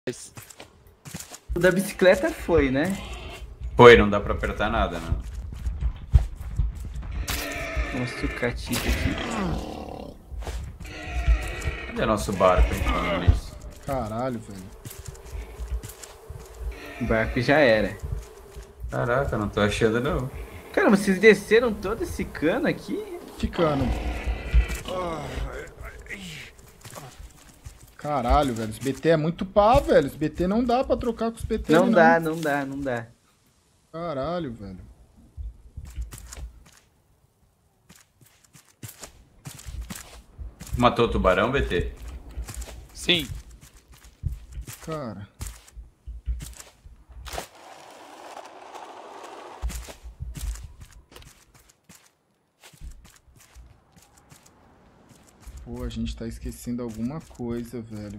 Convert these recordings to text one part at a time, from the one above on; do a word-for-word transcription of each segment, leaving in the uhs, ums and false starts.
O da bicicleta foi, né? Foi, não dá pra apertar nada, não. Nossa, o catito aqui. Cadê nosso barco, hein, falando nisso? Caralho, velho. O barco já era. Caraca, não tô achando, não. Caramba, vocês desceram todo esse cano aqui? Que cano? Caralho, velho. Os B T é muito pá, velho. Os B T não dá pra trocar com os B T. Não, não dá, não dá, não dá. Caralho, velho. Matou o tubarão, B T? Sim. Cara. Pô, a gente tá esquecendo alguma coisa, velho.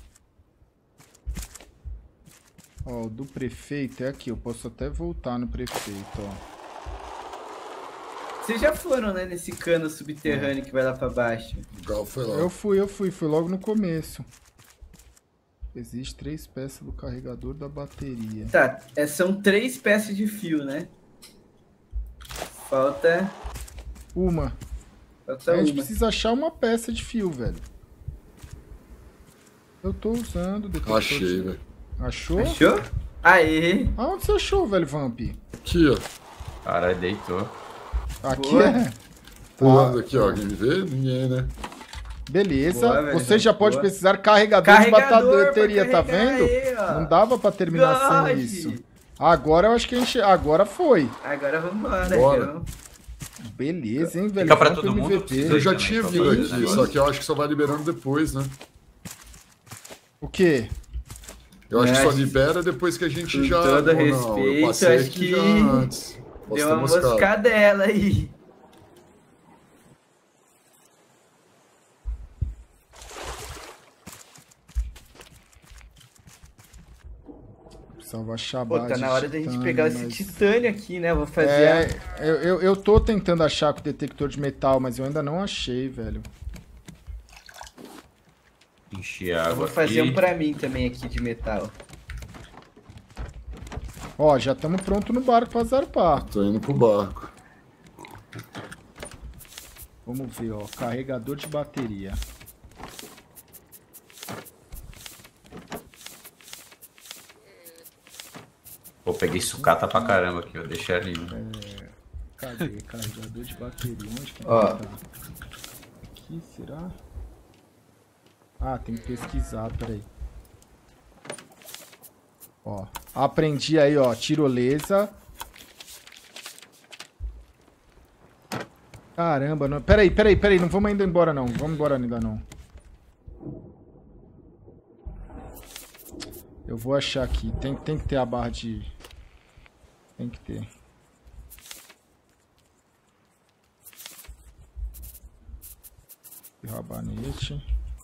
Ó, o do prefeito é aqui. Eu posso até voltar no prefeito, ó. Vocês já foram, né, nesse cano subterrâneo que vai lá pra baixo? O Gal foi lá. Eu fui, eu fui. Fui logo no começo. Existe três peças do carregador da bateria. Tá, é, são três peças de fio, né? Falta... Uma. Falta A gente uma. precisa achar uma peça de fio, velho. Eu tô usando. detector Achei, de- velho. Achou? Achou? Aê! Aonde você achou, velho, Vamp? Aqui, ó. Caralho, deitou. Aqui Boa. é. Pulando aqui, ó. Alguém me vê? Ninguém, né? Beleza. Boa, velho, Você já boa. pode precisar carregador, Carregador de bateria, pra tá carregar vendo? aí, ó. Não dava pra terminar sem God. isso. Agora eu acho que a gente. Agora foi. Agora vambora, Bora. então. Beleza, hein, velho? Fica pra Vamp todo mundo, M V P. precisa- Eu já também, tinha pra vindo fazer aqui, negócio. só que eu acho que só vai liberando depois, né? O quê? Eu acho que É, só libera depois que a gente com já... todo ou não, respeito, eu passei acho aqui que já antes. Posso Deu ter uma moscado. moscadela aí. Precisava achar a Pô, base tá de na hora da gente titânio, pegar esse mas- titânio aqui, né? Vou fazer É, a... eu, eu, eu tô tentando achar com o detector de metal, mas eu ainda não achei, velho. Enchi Eu água vou fazer aqui. um pra mim também aqui de metal. Ó, já estamos prontos no barco pra zarpar. Tô indo pro barco. Vamos ver, ó. Carregador de bateria. Pô, peguei sucata pra caramba aqui, ó. Deixei ali. Né? Cadê? Carregador de bateria. Onde que Ó. tá? Aqui, será? Ah, tem que pesquisar, peraí. Ó, aprendi aí, ó, tirolesa. Caramba, não... peraí, peraí, peraí, não vamos ainda embora não, vamos embora ainda não. Eu vou achar aqui, tem, tem que ter a barra de... Tem que ter. Rabanete.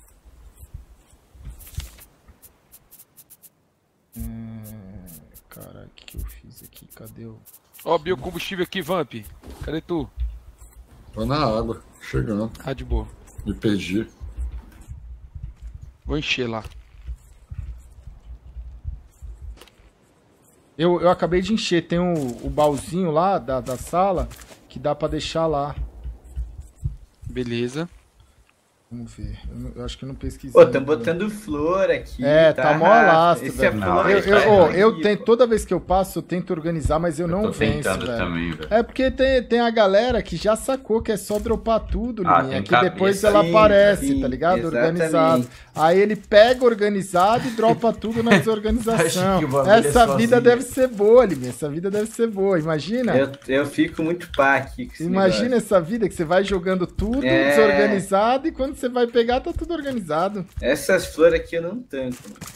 É... Caralho, o que, que eu fiz aqui? Cadê o... Ó, biocombustível aqui, Vamp. Cadê tu? Tô na água. Chegando. Ah, de boa. Me perdi. Vou encher lá. Eu, eu acabei de encher, tem o, o baúzinho lá da, da sala que dá pra deixar lá. Beleza. Vamos ver, eu, não- eu acho que eu não pesquisei. Pô, tão ainda. botando flor aqui. É, tá mó rápido. lastro, Esse é velho. flor Eu, que eu, tá ó, aqui, eu pô. tento, toda vez que eu passo, eu tento organizar, mas eu não Tô venço, tentando velho. também, velho. É porque tem, tem a galera que já sacou que é só dropar tudo, Ah, Liminha, tem que cabeça. depois ela Sim, aparece, sim, tá ligado? exatamente. Organizado. Aí ele pega organizado e dropa tudo na Acho desorganização. que o bagulho é Essa vida sozinho. deve ser boa, Liminha. Essa vida deve ser boa, imagina. Eu, eu fico muito pá aqui com esse Imagina negócio. essa vida que você vai jogando tudo É. desorganizado e quando você vai pegar tá tudo organizado. Essas flores aqui eu não tanco.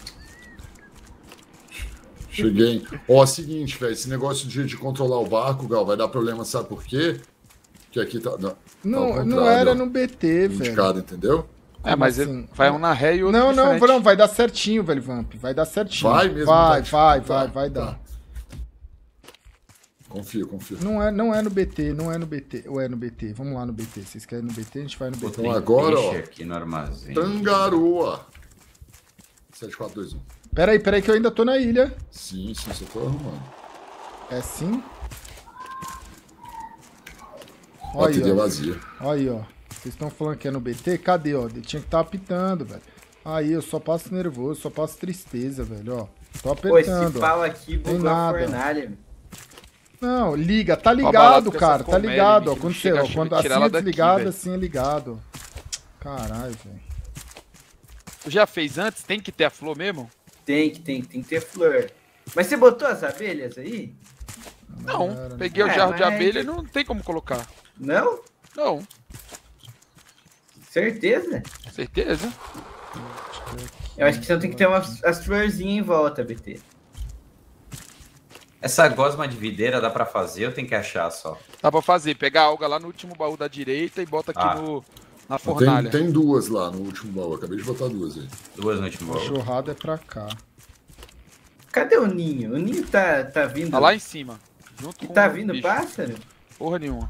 Cheguei. Ó, seguinte, velho. Esse negócio de, de controlar o barco, Gal, vai dar problema, sabe por quê? Que aqui tá... Não, Não, ao não contrário, era ó. no B T, velho. Indicado, entendeu? É, Como mas assim? vai um na ré e outro Não, não, diferente. não, vai dar certinho, velho, Vamp. Vai dar certinho. Vai mesmo? Vai, tá? vai, Tá, vai, vai tá. dar. Confio, confio. Não é, não é no B T, não é no B T. Ou é no B T? Vamos lá no B T. Vocês querem no B T? A gente vai no B T. Então agora, Peixe ó. aqui no armazém. Tangaroa. sete quatro dois um. Pera aí, pera aí que eu ainda tô na ilha. Sim, sim, só tô arrumando. É sim? Olha Bateria aí, ó. vazia. Olha aí, ó. Vocês estão falando que é no B T? Cadê, ó? Tinha que estar apitando, velho. Aí, eu só passo nervoso, só passo tristeza, velho, ó. Tô Pô, esse apertando, ó. pau aqui Tem bugou a nada. fornalha. Não, liga, tá balado ligado, com cara, essas tá colmeias, ligado, ó. bicho, Quando, chega você, a quando assim tirar ela é daqui, desligado, velho. assim é ligado. Caralho, velho. Tu já fez antes? Tem que ter a flor mesmo? Tem que, tem, tem que ter flor. Mas você botou as abelhas aí? Não, Era, peguei né? o jarro É, de mas- abelha e não tem como colocar. Não? Não, Certeza? certeza. Eu acho que você tem que ter umas, as florzinhas em volta, B T. Essa gosma de videira dá pra fazer ou tem que achar só? Dá pra fazer, pegar a alga lá no último baú da direita e bota aqui Ah. no, na Tem, fornalha. tem duas lá no último baú. Acabei de botar duas aí. Duas no último A baú. churrada é pra cá. Cadê o ninho? O ninho tá, tá vindo. Tá lá em cima. Junto com Tá o vindo bicho. pássaro? Porra nenhuma.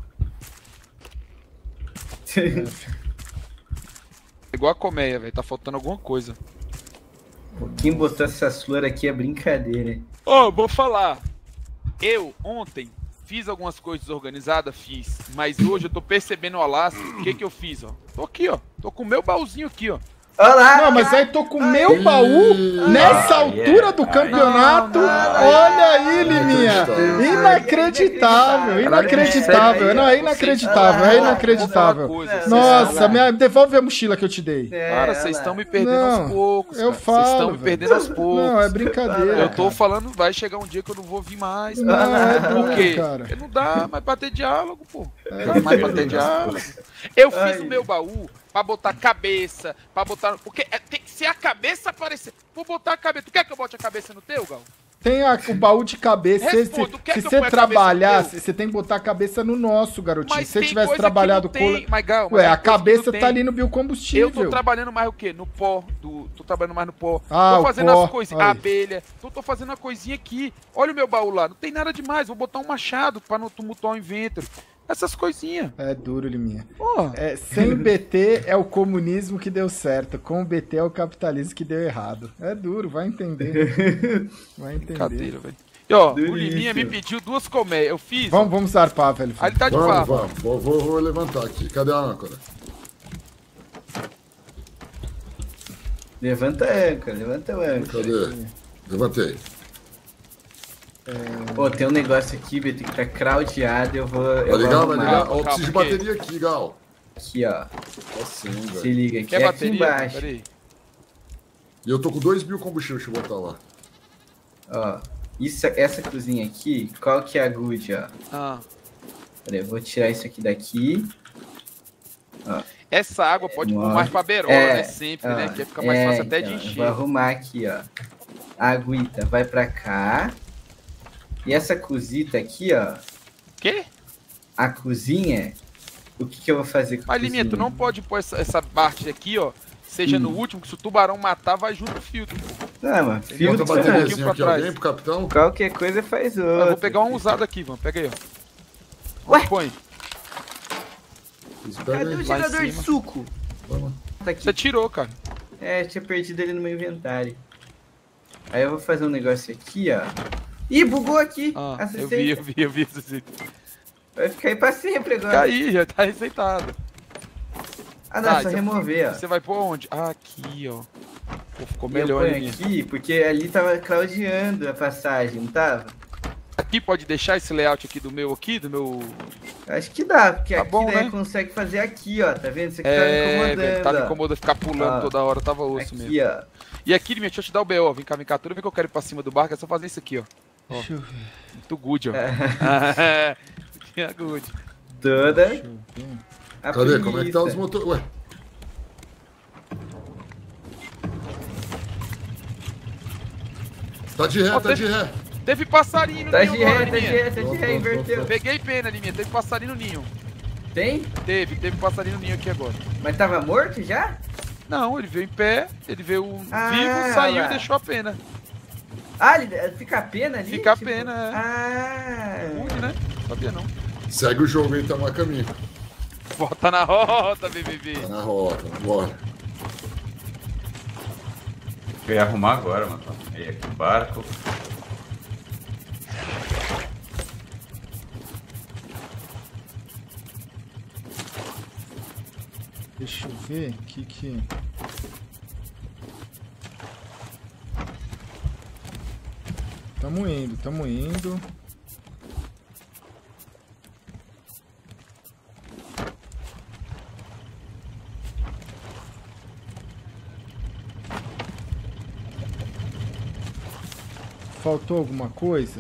Igual a colmeia, velho. Tá faltando alguma coisa. Quem botou essas flores aqui é brincadeira. Ó, vou falar. Eu, ontem, fiz algumas coisas desorganizadas, fiz. Mas hoje eu tô percebendo o Alasca. O que que eu fiz, ó? Tô aqui, ó. Tô com o meu baúzinho aqui, ó. Olha lá! Não, mas aí tô com o meu baú nessa Ah, altura yeah. do Ah, campeonato. não, não, não. Olha aí, Liminha. Inacreditável. Inacreditável, inacreditável. Não, é inacreditável, é Vou falar inacreditável. uma coisa, Nossa, Olha lá. me devolve a mochila que eu te dei. É, Cara, olha vocês lá. estão me perdendo Não, aos poucos. eu cara. Vocês estão falo, me velho. perdendo aos poucos. Não, é brincadeira. Eu tô cara. falando, vai chegar um dia que eu não vou vir mais. Não, cara. é Por duro, quê? cara. Porque não dá mais pra ter diálogo, pô. É Não dá mais pra ter diálogo. Eu fiz Ai. o meu baú pra botar cabeça, pra botar... Porque é- tem que ser a cabeça aparecer. Vou botar a cabeça. Tu quer que eu bote a cabeça no teu, Gal? Tem a- o baú de cabeça. Se, Responda, se- tu quer se que eu você ponha a cabeça trabalhar, no teu? você tem que botar a cabeça no nosso, garotinho. Mas se você tem tivesse coisa que trabalhado não com. tem, mas, Gal, mas Ué, tem a coisa que não cabeça tá tem. ali no biocombustível. Eu tô trabalhando mais o quê? No pó. Do, tô trabalhando mais no pó. Ah, tô o fazendo pó, as coisinhas. aí. A abelha. Então tô fazendo uma coisinha aqui. Olha o meu baú lá. Não tem nada demais. Vou botar um machado pra não tumultuar o inventário. Essas coisinhas. É duro, Liminha. Porra. É, sem B T é o comunismo que deu certo. Com o B T é o capitalismo que deu errado. É duro, vai entender. Vai entender. Brincadeira, velho. E ó, o Duríssimo. Liminha me pediu duas colmeias. Eu fiz. Vamos, vamos zarpar, velho. Aí ele tá de Vamos, farpa. vamos. Vou, vou, vou levantar aqui. Cadê a âncora? Levanta a âncora, levanta a âncora. Cadê? Levantei. Pô, tem um negócio aqui, B T, que tá craudiado. Eu vou. Eu Vai ligar, vou vai arrumar. ligar? Ó, Calma, preciso de calma, bateria aqui, Gal. Aqui, ó. Assim, Se velho. liga, aqui, Quer é aqui bateria? embaixo. Pera aí. E eu tô com dois mil combustível, deixa eu botar lá. Ó. Isso, essa cozinha aqui, qual que é a good, ó? Ah. Pera aí, eu vou tirar isso aqui daqui. Essa água pode pôr Nossa. mais pra berola, É, né? Sempre, ó, né? Que fica mais é, fácil até então, de eu Vou encher. arrumar aqui, ó. A aguita vai pra cá. E essa cozita aqui, ó. Quê? A cozinha. O que que eu vou fazer com a Mas, Liminha, tu cozinha? não pode pôr essa, essa parte aqui, ó. Seja no Hum. último, que se o tubarão matar, vai junto o filtro. Não, mano. Bota Filtro, a pra mano. bateriazinha pra aqui, trás. alguém pro capitão? Qualquer coisa faz outro. Eu vou pegar uma usada aqui, mano. Pega aí, ó. Ué? Põe. Pega Cadê aí. o Lá em gerador de cima. suco? Vamos. Tá aqui. Você tirou, cara. É, eu tinha perdido ele no meu inventário. Aí eu vou fazer um negócio aqui, ó. Ih, bugou aqui. Ah, eu Assistência. vi, eu vi, eu vi. Assistência. Vai ficar aí pra sempre agora. Fica aí, já tá receitado. Ah, não, Ah, é só então- remover, ó. Você vai pôr onde? Ah, aqui, ó. Pô, ficou E eu melhor ponho ali. aqui, porque ali tava claudiando a passagem, não tava? Aqui pode deixar esse layout aqui do meu aqui, do meu... Acho que dá, porque Tá aqui bom, daí né? consegue fazer aqui, ó. Tá vendo? Isso aqui É, tá me incomodando, velho, tá me ó. incomodando ficar pulando Ó. toda hora, tava osso mesmo. Aqui, ó. E aqui, Liminha, deixa eu te dar o B O, vem cá, vem cá, toda vez que eu quero ir pra cima do barco é só fazer isso aqui, ó. Ó. Deixa eu ver. Muito good, ó. É. É good. Toda Deixa eu ver. a Cadê? Como é que tá os preguiça. motores? Ué. Tá de ré, Ó, tá teve- de ré. Teve passarinho no Tá ninho de agora, ré, tá de Liminha. ré, tá de Pronto, ré, pronto, inverteu. pronto. Peguei pena, Liminha, teve passarinho no ninho. Tem? Teve, teve passarinho no ninho aqui agora. Mas tava morto já? Não, ele veio em pé, ele veio Ah, vivo, saiu lá. e deixou a pena. Ah, ele, fica a pena ali? Fica a Tipo, pena, é. Ah. Rude, né? Sabia não. Segue o jogo aí, tamo a caminho. Volta na rota, B B B. Tá na rota, bora. Eu ia arrumar agora, mano. Aí aqui o barco. Deixa eu ver o que que... Tamo indo, tamo indo. Faltou alguma coisa?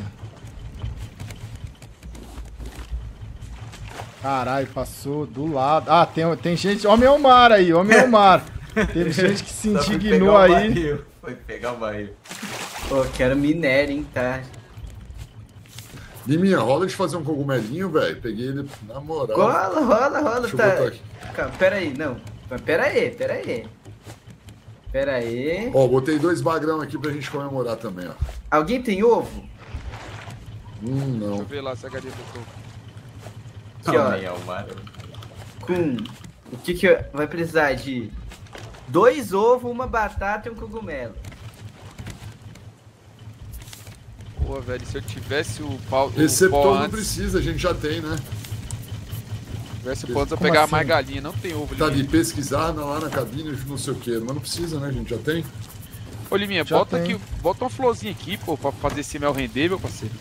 Caralho, passou do lado. Ah, tem, tem gente... Homem ao mar aí, homem ao mar. Teve gente que se indignou aí. Barril. Foi pegar o barril. Pô, quero minério, hein, tá? Liminha, rola de fazer um cogumelinho, velho. Peguei ele na moral. Rola, rola, rola, Deixa eu tá? botar aqui. Calma, pera aí, não. Pera aí, pera aí. Pera aí. Ó, botei dois bagrão aqui pra gente comemorar também, ó. Alguém tem ovo? Hum, Deixa eu não. ver lá se a galinha botou. Aqui, ó. Homem ao mar. Com... O que que eu- vai precisar de... Dois ovos, uma batata e um cogumelo. Pô, velho, se eu tivesse o pau, o pó Receptor não antes, precisa, a gente já tem, né? tivesse o pó antes, eu Como pegava assim? mais galinha. Não tem ovo, Tá de Liminha. pesquisar lá na cabine, não sei o que, mas não precisa, né? A gente já tem. Ô, Liminha, Já bota tem. aqui, bota uma florzinha aqui, pô, pra fazer esse mel render, meu parceiro.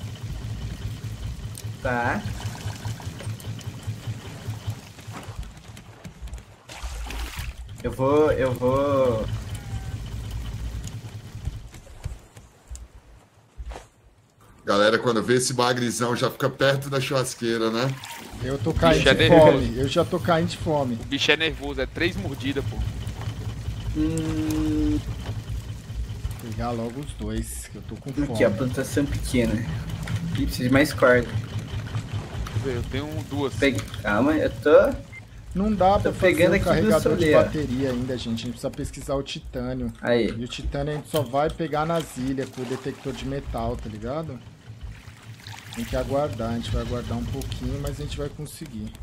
Tá. Eu vou... Eu vou... Galera, quando vê esse bagrizão, já fica perto da churrasqueira, né? Eu tô caindo Bicho, é de nervoso. fome. Eu já tô caindo de fome. O bicho é nervoso, é três mordidas, pô. Hum... Vou pegar logo os dois, que eu tô com fome. Aqui, ó, plantação pequena. Ih, preciso de mais corda. Deixa eu ver, eu tenho um, duas. Pegue... Calma, eu tô... Não dá pra Tô fazer pegando um aqui do carregador de Soleil. bateria ainda, gente. A gente precisa pesquisar o titânio. Aí. E o titânio a gente só vai pegar nas ilhas com o detector de metal, tá ligado? Tem que aguardar, a gente vai aguardar um pouquinho, mas a gente vai conseguir.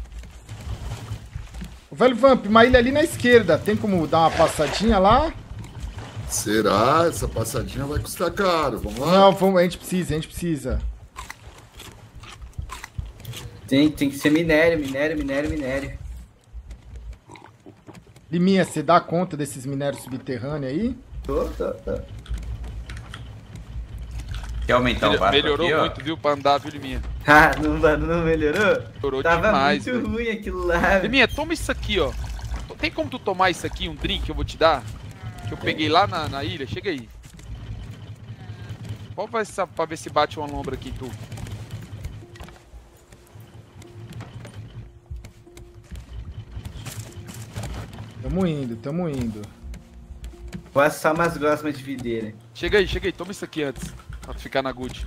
O velho Vamp, uma ilha ali na esquerda. Tem como dar uma passadinha lá? Será? Essa passadinha vai custar caro. Vamos lá? Não, vamos, a gente precisa, a gente precisa. Tem, tem que ser minério, minério, minério, minério. Liminha, você dá conta desses minérios subterrâneos aí? Tô, tô, tô. Quer aumentar o barco Melhorou aqui, muito, viu, pra andar, viu, Liminha? Ah, não, não melhorou? Melhorou Tava demais, muito velho. ruim aquilo lá. Liminha, toma isso aqui, ó. Tem como tu tomar isso aqui, um drink que eu vou te dar? Que eu peguei lá na, na ilha? Chega aí. Qual vai ser pra ver se bate uma lombra aqui, tu? Tamo indo, tamo indo. Vou assar umas gosmas de videira. Chega aí, chega aí, toma isso aqui antes. Pra tu ficar na good.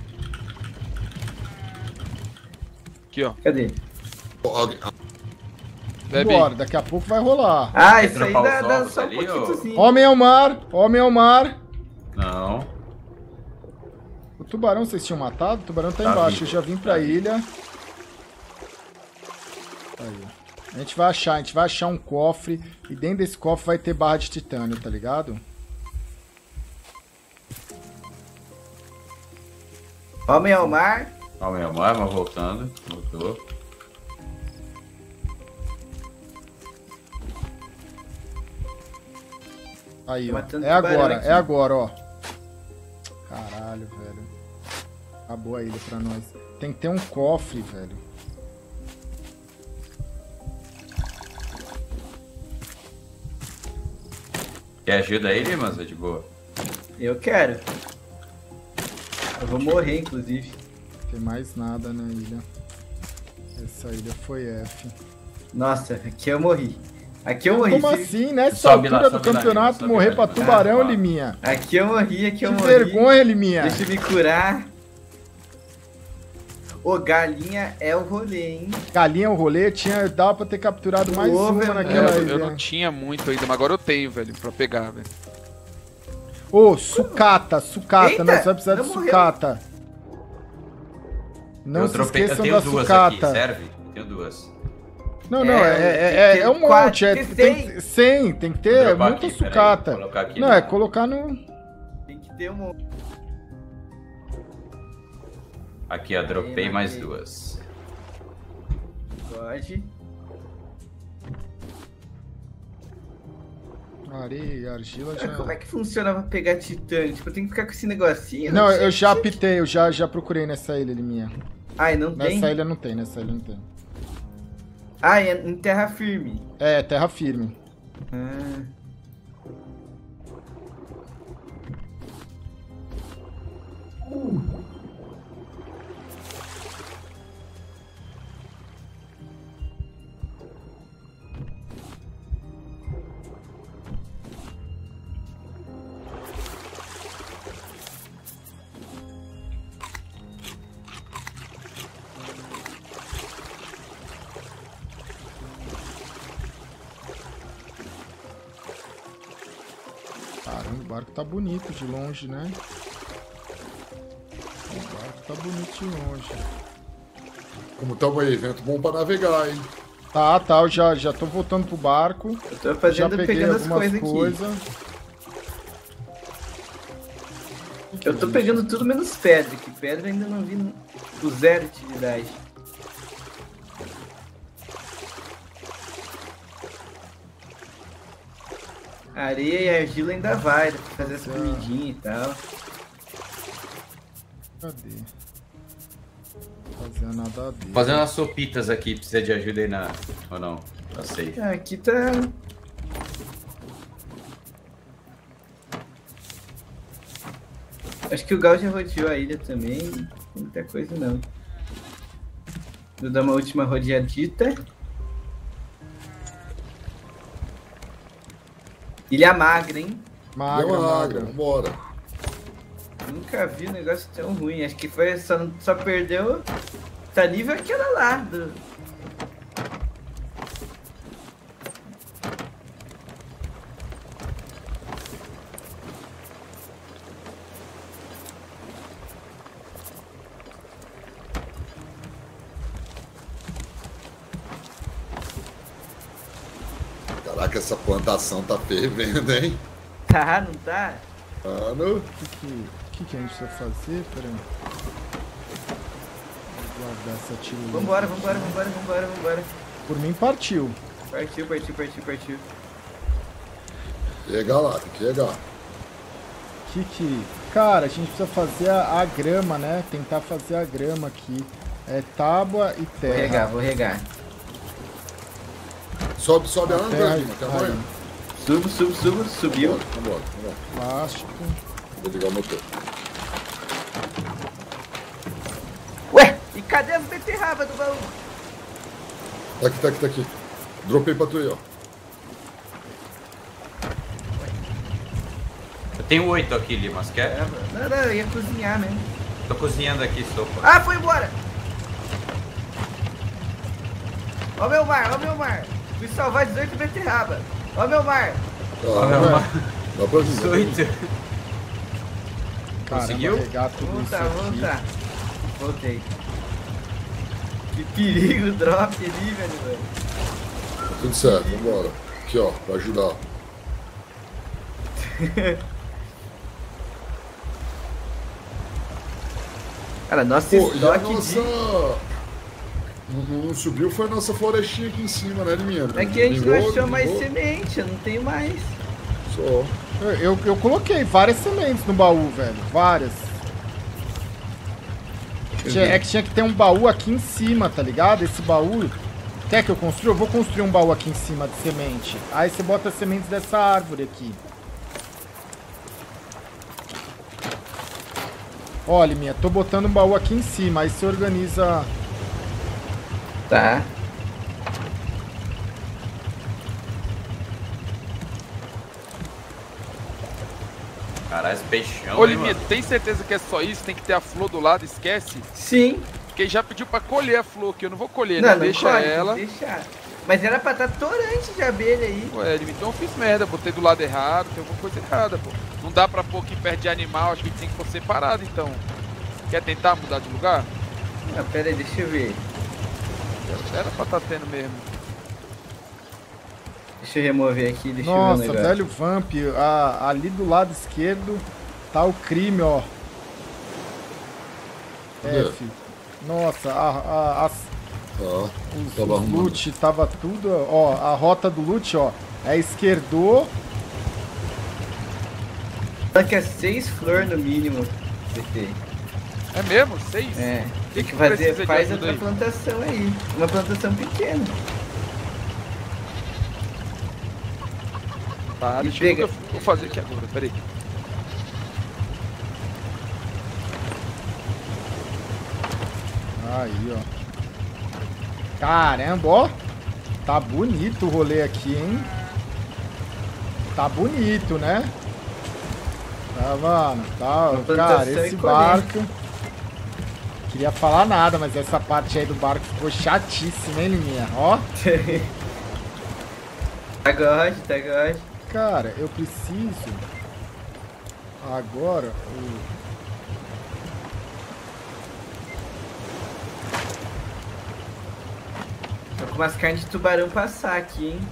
Aqui, ó. Cadê? Ó, alguém- Bebe Bora, aí. daqui a pouco vai rolar. Ah, Quer isso aí dropar dá, os dá ovos só um ali, pouquinhozinho. Homem ao mar, homem ao mar. Não. O tubarão vocês tinham matado? O tubarão tá Tá embaixo, vivo. eu já vim pra Tá vivo. ilha. Aí, ó. A gente vai achar, a gente vai achar um cofre e dentro desse cofre vai ter barra de titânio, tá ligado? Homem ao mar. Homem ao mar, mas voltando. Voltou. Aí, Tô ó. matando É tubarão agora, aqui. é agora, ó. Caralho, velho. Acabou a ilha pra nós. Tem que ter um cofre, velho. Quer ajuda aí, Limas? É de boa. Eu quero. Eu vou morrer, inclusive. Não tem mais nada na ilha. Essa ilha foi F. Nossa, aqui eu morri. Aqui eu morri. Como Se- assim? Nessa Sobe lá, altura do sobe lá, campeonato, sobe morrer lá. pra tubarão, Ah, Liminha? Aqui eu morri, aqui Que eu morri. vergonha, Liminha. Deixa eu me curar. Ô, galinha é o rolê, hein? Galinha o rolê, tinha, dava pra ter capturado mais Ovo uma é naquela É, eu, ilha. eu não tinha muito ainda, mas agora eu tenho, velho, pra pegar, velho. Ô, sucata, sucata, Eita, nós vamos precisar não de morreu. sucata. Não eu se dropei, eu esqueçam tenho da duas sucata. aqui, serve? Eu tenho duas. Não, não, É, é, é, tem é, que ter é um quatro, monte, é, tem que tem ter que ter cem, tem que ter Dropar muita aqui, peraí, sucata. vou colocar aqui Não, no- é colocar no... matei um monte. Aqui, ó, dropei Aí, mais matei. duas. Pode. Areia, argila já... Como é que funciona pra pegar titânio? Tipo, eu tenho que ficar com esse negocinho? Não, sei eu já se- pitei, eu já, já procurei nessa ilha ali minha. Ai, não tem? Nessa ilha não tem, nessa ilha não tem. Ah, é em terra firme. É, terra firme. Ah. Caramba, o barco tá bonito de longe, né? O barco tá bonito de longe. Como tamo aí, vento bom pra navegar, hein? Tá, tá, eu já, já tô voltando pro barco. Eu tô Já fazendo, peguei pegando as algumas coisas aqui. coisas. Eu tô pegando tudo menos pedra, que pedra ainda não vi no- do zero utilidade. Areia e argila ainda vai, dá pra fazer as Tá. comidinhas e tal. Cadê? Fazer nada a ver. Fazendo umas sopitas aqui, precisa de ajuda aí na... Ou não? Tá safe. Ah, aqui tá... Acho que o Gal já rodeou a ilha também, não tem muita coisa não. Vou dar uma última rodeadita. Ilha magra, hein? Magra, Deu uma magra. água, vambora. Nunca vi um negócio tão ruim. Acho que foi só, só perdeu. Tá nível aquela lá. Do... Caraca, essa plantação tá fervendo, hein? Tá, não tá? Mano, O que, que, que, que a gente precisa fazer? Pera aí. Vou guardar essa tiro. Vambora, vambora, vambora, vambora, vambora. Por mim partiu. Partiu, partiu, partiu, partiu. chega lá, tem que chegar. Que que... Cara, a gente precisa fazer a, a grama, né? Tentar fazer a grama aqui. É tábua e Vou regar, terra. vou regar. Sobe, sobe a Terra âncora, e- Lima, tá aí. amanhã. Subo, subo, subo, subiu. Vambora, vambora, vambora. Plástico. Vou ligar o motor. Ué, e cadê as beterrabas do baú? Tá aqui, tá aqui, tá aqui. Dropei pra tu aí, ó. Eu tenho oito aqui, Limas, quer? Não, não, eu ia cozinhar mesmo. Tô cozinhando aqui, sopa. Ah, foi embora! Ó meu mar, ó meu mar. Fui salvar dezoito beterraba. Ó meu mar. Ah, meu ué. mar. Dá pra vir. dá pra vir. Oito. Caramba, Conseguiu? regar tudo Vamos isso voltar, vamos aqui. voltar. Voltei. Que perigo o drop ali, velho. velho. Tá tudo certo, vambora. Aqui, ó, pra ajudar. Cara, nossa Pô, e a estoque nossa... de... Não, não subiu, foi a nossa florestinha aqui em cima, né, Liminha? É que a gente não Vingou, achou mais vingou. semente, eu não tenho mais. Só. Eu, eu, eu coloquei várias sementes no baú, velho. Várias. Tinha- é que tinha que ter um baú aqui em cima, tá ligado? Esse baú... Quer que eu construa? Eu vou construir um baú aqui em cima de semente. Aí você bota as sementes dessa árvore aqui. Olha, minha, tô botando um baú aqui em cima. Aí você organiza... Tá. Caralho, esse peixão, Ô, hein, Liminha, mano? tem certeza que é só isso? Tem que ter a flor do lado, esquece? Sim. Porque já pediu pra colher a flor, que eu não vou colher, Não, né? não Deixa colhe, ela. tem que deixar. Mas era pra estar torante de abelha aí. Ué, Liminha, então eu fiz merda, botei do lado errado, tem alguma coisa errada, pô. Não dá pra pôr aqui perto de animal, acho que tem que pôr separado, então. Quer tentar mudar de lugar? Não, pera aí, deixa eu ver. Era pra tá tendo mesmo. Deixa eu remover aqui, deixa eu ver Nossa, o negócio. velho Vamp, a- ali do lado esquerdo Tá o crime, ó. Cadê? F. Nossa, a, a, as, Tá. os, Tava os arrumando. loot tava tudo, ó. A rota do loot, ó. É esquerdou. Só que é seis flores no mínimo. B T. É mesmo? Seis? É. Tem que que fazer, precisa de faz ajuda outra aí? plantação aí. Uma plantação pequena. Tá, E deixa eu ver pega- o que eu vou fazer aqui agora, peraí. Aí, ó. Caramba, ó. Tá bonito o rolê aqui, hein? Tá bonito, né? Tá, mano. Tá, Uma cara, plantação esse e colher. barco... Queria falar nada, mas essa parte aí do barco ficou chatíssima, hein, Liminha? Ó. Tá God, tá God. Cara, eu preciso... Agora... O... Tô com umas carnes de tubarão passar aqui, hein?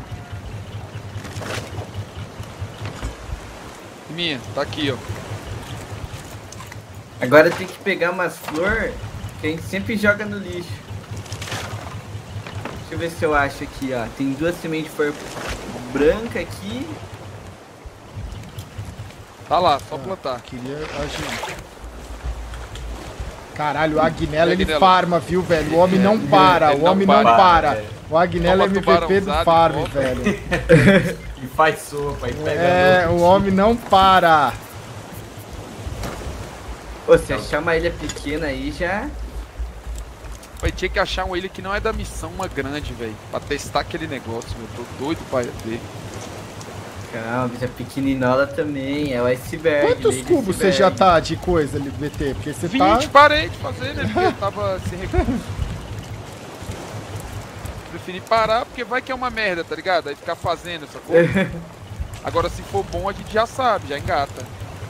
Minha, tá aqui, ó. Agora tem que pegar umas flores que a gente sempre joga no lixo. Deixa eu ver se eu acho aqui, ó. Tem duas sementes de flor branca aqui. Tá lá, só Ah, plantar. Queria agir. Caralho, o Agnello, E ele Agnello? farma, viu, velho? O homem não para, Ele o não homem não para, para. velho. O Agnello é Toma M V P tubarão do usado, farm, volta. velho. E faz sopa, e pega É, no- o homem não para. Pô, se achar uma ilha pequena aí já. Vai tinha que achar uma ilha que não é da missão, uma grande, velho. Pra testar aquele negócio, meu. Tô doido pra ver. Calma, já pequeninola também. É o iceberg. Quantos lei do cubos você iceberg. já tá de coisa ali, B T? Porque você tá... vinte, parei de fazer, né? Porque eu tava sem recurso. Preferi parar, porque vai que é uma merda, tá ligado? Aí ficar fazendo essa coisa. Agora, se for bom, a gente já sabe, já engata.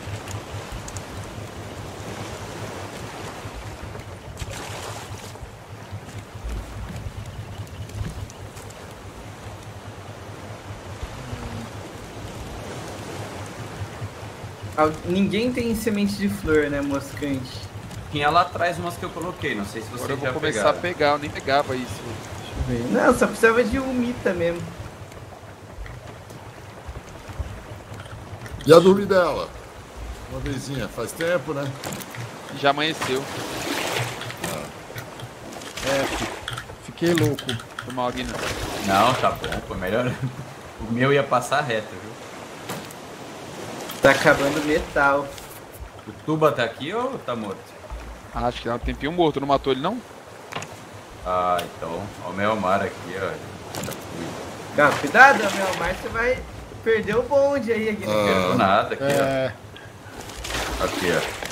Al- Ninguém tem semente de flor, né, moscante? Tinha lá atrás umas que eu coloquei, não sei se Agora vocês eu vou já começar pegaram. a pegar, eu nem pegava isso. Deixa eu ver. Não, só precisava de umita mesmo. E a dormir dela? Uma vezinha, faz tempo, né? Já amanheceu. É, fiquei louco. Foi mal, Guiné. Não, tá bom, foi melhor. O meu ia passar reto, viu? Tá acabando metal. O Tuba tá aqui ou tá morto? Ah, acho que dá um tempinho morto, não matou ele não? Ah, então, ó, o Melmar aqui, ó. Já fui. Calma, cuidado, meu mar, você vai perder o bonde aí, aqui. Não quero nada aqui, É, ó. Aqui, ó.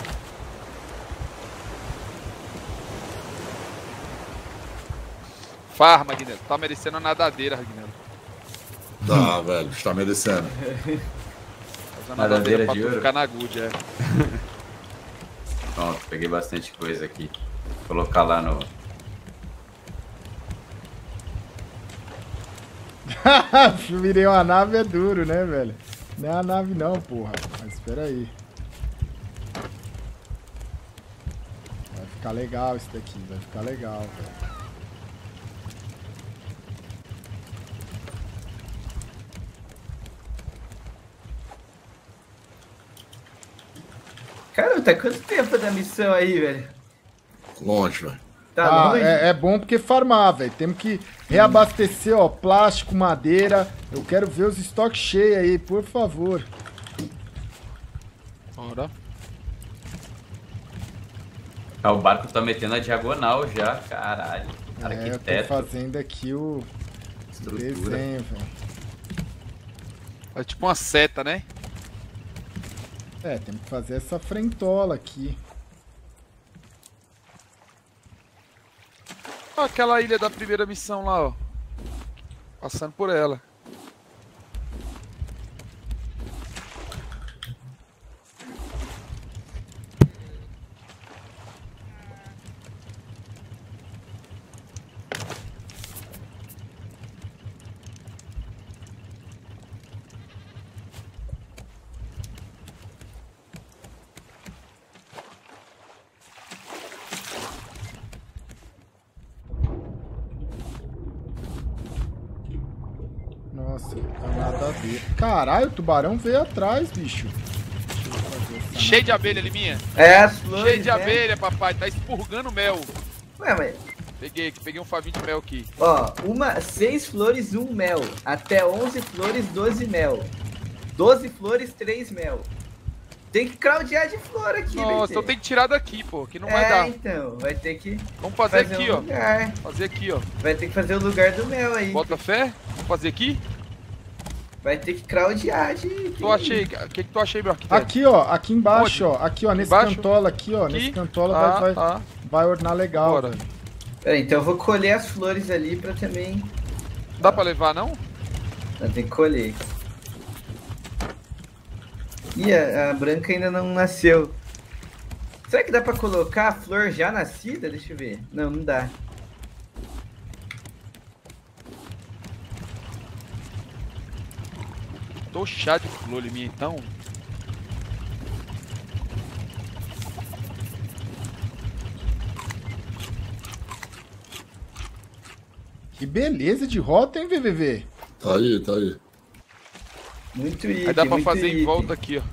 Farma, Guiné. Tá merecendo a nadadeira, Guiné. Tá, velho, está merecendo. Faz a Nadadeira nadadeira pra de tu ouro? ficar na good, é. Pronto, peguei bastante coisa aqui. Vou colocar lá no... virei uma nave é duro, né, velho? Não é a nave não, porra. Mas espera aí. Vai ficar legal isso daqui, vai ficar legal, velho. Cara, tá quanto tempo da missão aí, velho? Longe, velho. Tá Ah, longe? é, é bom porque farmar, velho. Temos que reabastecer, ó, plástico, madeira. Eu quero ver os estoques cheios aí, por favor. Bora. Ah, o barco tá metendo a diagonal já, caralho. É, eu tô Arquiteto, fazendo aqui o estrutura. desenho, velho. É tipo uma seta, né? É, temos que fazer essa frentola aqui. Ó, aquela ilha da primeira missão lá, ó. Passando por ela. ver. Caralho, o tubarão veio atrás, bicho. Cheio de abelha, Liminha. É, as flores, Cheio de né? abelha, papai. Tá expurgando mel. Ué, mas... Peguei aqui, peguei um favinho de mel aqui. Ó, uma, seis flores, um mel. Até onze flores, doze mel. doze flores, três mel. Tem que craudiar de flor aqui, Nossa, então tem que tirar daqui, pô, que não vai É, dar. então, vai ter que Vamos fazer, fazer aqui, um ó. lugar. Fazer aqui, ó. Vai ter que fazer o lugar do mel aí. Bota fé? Vamos fazer aqui? Vai ter que craudiar de... Tu achei, o que, que tu achei, meu arquiteto? Aqui, ó, aqui embaixo, Onde? ó. Aqui, ó, nesse Embaixo? cantola aqui, ó. Aqui? Nesse cantola Ah, vai, vai, tá. vai ornar legal, Bora. velho. Pera aí, então eu vou colher as flores ali pra também... Dá pra levar, não? Não, tem que colher. Ih, a, a branca ainda não nasceu. Será que dá pra colocar a flor já nascida? Deixa eu ver. Não, não dá. Tô chá de flor, Liminha, então. Que beleza de rota, hein, V V V? Tá aí, tá aí. Muito item, Aí dá pra muito fazer em item. volta aqui, ó.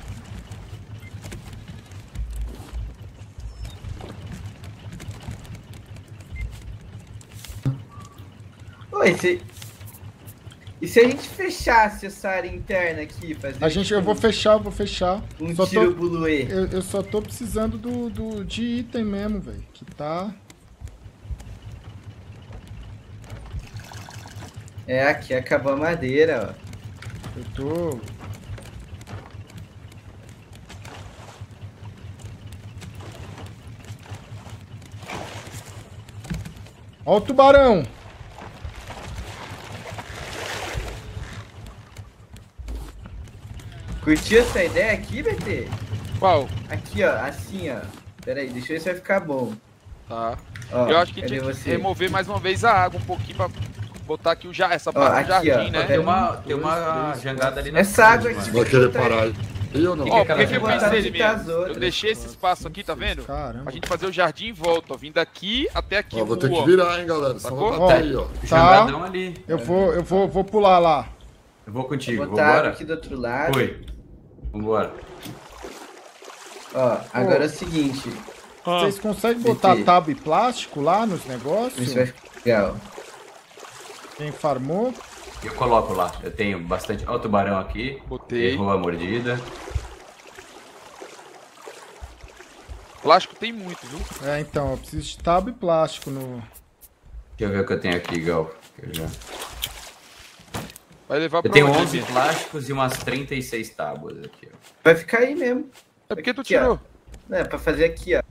Oi, se... E se a gente fechasse essa área interna aqui? Fazer A gente, eu vou fechar, eu vou fechar. um Só tiro tô, buluê. eu, eu só tô precisando do, do, de item mesmo, velho. Que tá... É, aqui acabou a madeira, ó. Eu tô... Ó o tubarão! Curtiu essa ideia aqui, B T? Qual? Aqui, ó, assim, ó. Pera aí, deixa eu ver se vai ficar bom. Tá. Ó, Eu acho que cadê tinha que você? remover mais uma vez a água um pouquinho pra botar aqui o ja essa Ó, parte do aqui, jardim, ó. né? Tem uma, tem dois, uma três, jangada ali na Essa frente, água mano. aqui- Vai querer parar aí ou não? Ó, que por que, que eu aquela pensei, jangada? Liminha? Das outras. Eu deixei esse espaço aqui, tá vendo? Caramba. Pra gente fazer o jardim em volta, ó. Vindo daqui até aqui. Ó, vou o ter que ó. virar, hein, galera. Só Sacou? vou bater aí, ó. Tá. Jangadão ali. Eu vou, eu vou, vou pular lá. Eu vou contigo, Vou botar água vambora? aqui do outro lado. Foi. Vambora. Ó, agora é o seguinte. Ah. Vocês conseguem botar Entendi. tábua e plástico lá nos Isso negócios? vai ficar legal. Quem farmou? Eu coloco lá. Eu tenho bastante. Ó o tubarão aqui. Botei. Errou a mordida. Plástico tem muito, viu? É, então, eu preciso de tábua e plástico no... Deixa eu ver o que eu tenho aqui, Gal. Quer ver? Vai levar pra Eu tenho onde, onze Liminha? plásticos e umas trinta e seis tábuas aqui, ó. Vai ficar aí mesmo. É porque tu Aqui, ó. tirou. Não, é pra fazer aqui, ó.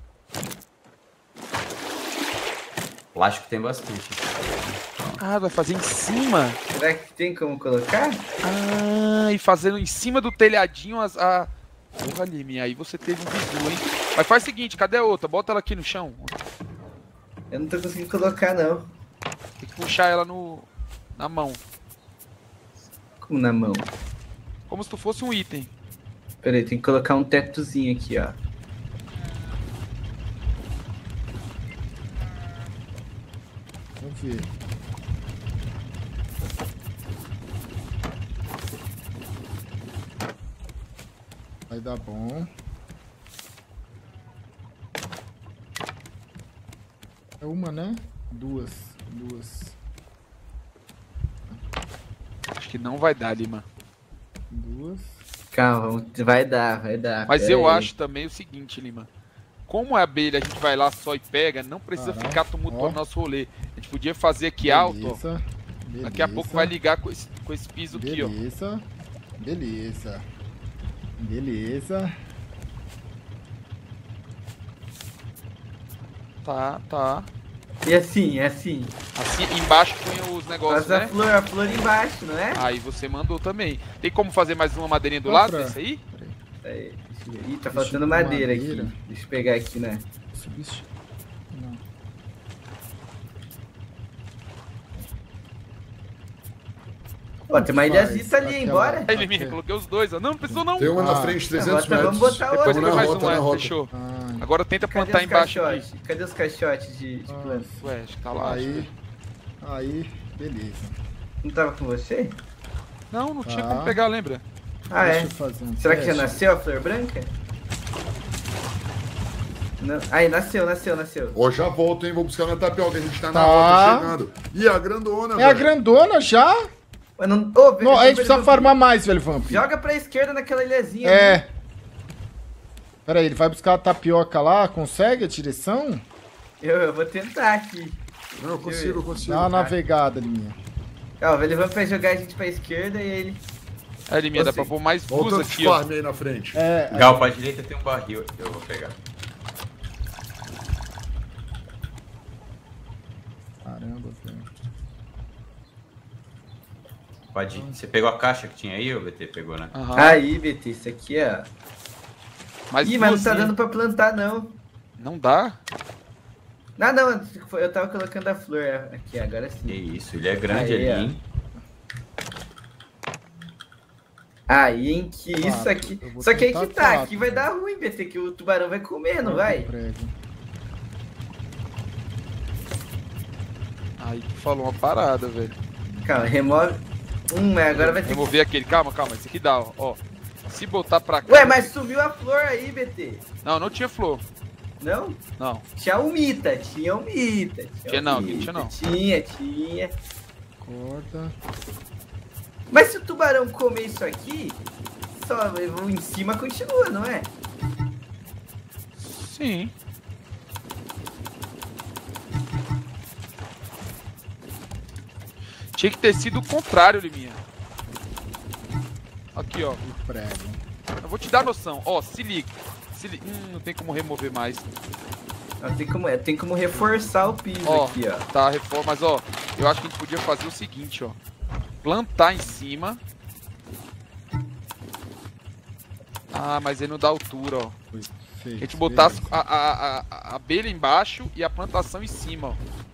Plástico tem bastante. Ah, vai fazer em cima? Será que tem como colocar? Ah, e fazendo em cima do telhadinho as... A... Porra, Liminha, aí você teve um bizu, hein? Mas faz o seguinte, cadê a outra? Bota ela aqui no chão. Eu não tô conseguindo colocar, não. Tem que puxar ela no... na mão. Como na mão. Como se tu fosse um item. Pera aí, tem que colocar um tetozinho aqui, ó. Vamos ver. Vai dar bom. É uma, né? Duas. Duas. Acho que não vai dar, Lima. Duas. Calma, vamos- vai dar, vai dar. Mas Pera eu aí. acho também o seguinte, Lima. Como é abelha, a gente vai lá só e pega, não precisa Caralho, ficar tumultuando ó. nosso rolê. A gente podia fazer aqui alto, ó. Beleza. Daqui a pouco vai ligar com esse, com esse piso aqui, ó. Beleza. Beleza. Beleza. Tá, tá. E assim, é assim. Assim, embaixo põe os negócios, Faz a né? flor, a flor embaixo, não é? Aí você mandou também. Tem como fazer mais uma madeirinha do Outra. lado desse aí? Aí, deixa eu ver. Ih, tá Deixa faltando eu- madeira, madeira. aqui. Deixa eu pegar aqui, né? Subist... Não. Ó, tem uma Faz ilhazita ali, aquela- embora. Aí, Liminha, Ok. coloquei os dois, ó. Não, não precisou não. Tem uma na Ah. frente, trezentos Bota- vamos metros. botar Depois outra. tem na mais rota, um, na é, rota. fechou. Ah, Agora tenta Cadê plantar os embaixo aqui. caixotes? Cadê os caixotes de, de Ah. planta? Ué, acho que tá lá. acho aí, que- aí, beleza. Não tava com você? Não, não tinha Tá. como pegar, lembra? Ah, Deixa é? eu fazer um Será que já teste. nasceu a flor branca? Não. Aí, nasceu, nasceu, nasceu. Ó, já volto, hein? Vou buscar na tapioca. A gente tá na Tá. rota chegando. Ih, a grandona, É velho. a grandona já? Mas não... Ô, velho, Não, a gente velho, precisa velho, farmar mais, velho Vamp. Joga pra esquerda naquela ilhazinha. É. Pera aí, ele vai buscar a tapioca lá, consegue a direção? Eu, eu vou tentar aqui. Não, eu consigo, eu consigo. Dá uma navegada ali, minha. Ó, ele vai jogar a gente pra esquerda e ele... Aí, Liminha, dá Você. pra pôr mais Olha o duas tanto de aqui, ó. farm aí na frente. É, Gal, pra direita tem um barril. Eu vou pegar. caramba, velho. Pode ir. Você pegou a caixa que tinha aí, ou o B T pegou, né? Aham. Aí, B T, isso aqui, ó. Mais Ih, mas não tá duas, dando pra plantar, não. Não dá? Não, não, eu tava colocando a flor aqui, agora Que sim. isso, ele é grande Aí, ali, ó. hein? Aí, hein, que Quatro. isso aqui... Eu vou Só que aí que tentar tá, quatro, aqui vai dar ruim, B T, que o tubarão vai comer, não vai? Prego. Aí tu falou uma parada, velho. Calma, remove... Hum, mas agora vai ter que... Remover aquele. Calma, calma. Esse aqui dá, ó. ó. Se botar pra cá. Ué, mas sumiu a flor aí, B T. Não, não tinha flor. Não? Não. Tinha um mita, tinha um mita. Tinha não, um aqui tinha não. Tinha, tinha. Corta. Mas se o tubarão comer isso aqui, só o em cima continua, não é? Sim. Tinha que ter sido o contrário, Liminha. Aqui, ó. E prego. Eu vou te dar noção. Ó, se liga. Se liga. Hum, não tem como remover mais. Não, tem, como, é, tem como reforçar o piso Ó, aqui, ó. tá, reforma. Mas, ó, eu acho que a gente podia fazer o seguinte, ó. Plantar em cima. Ah, mas aí não dá altura, ó. Feito, A gente botar as- beleza. a, a, a, a abelha embaixo e a plantação em cima, ó.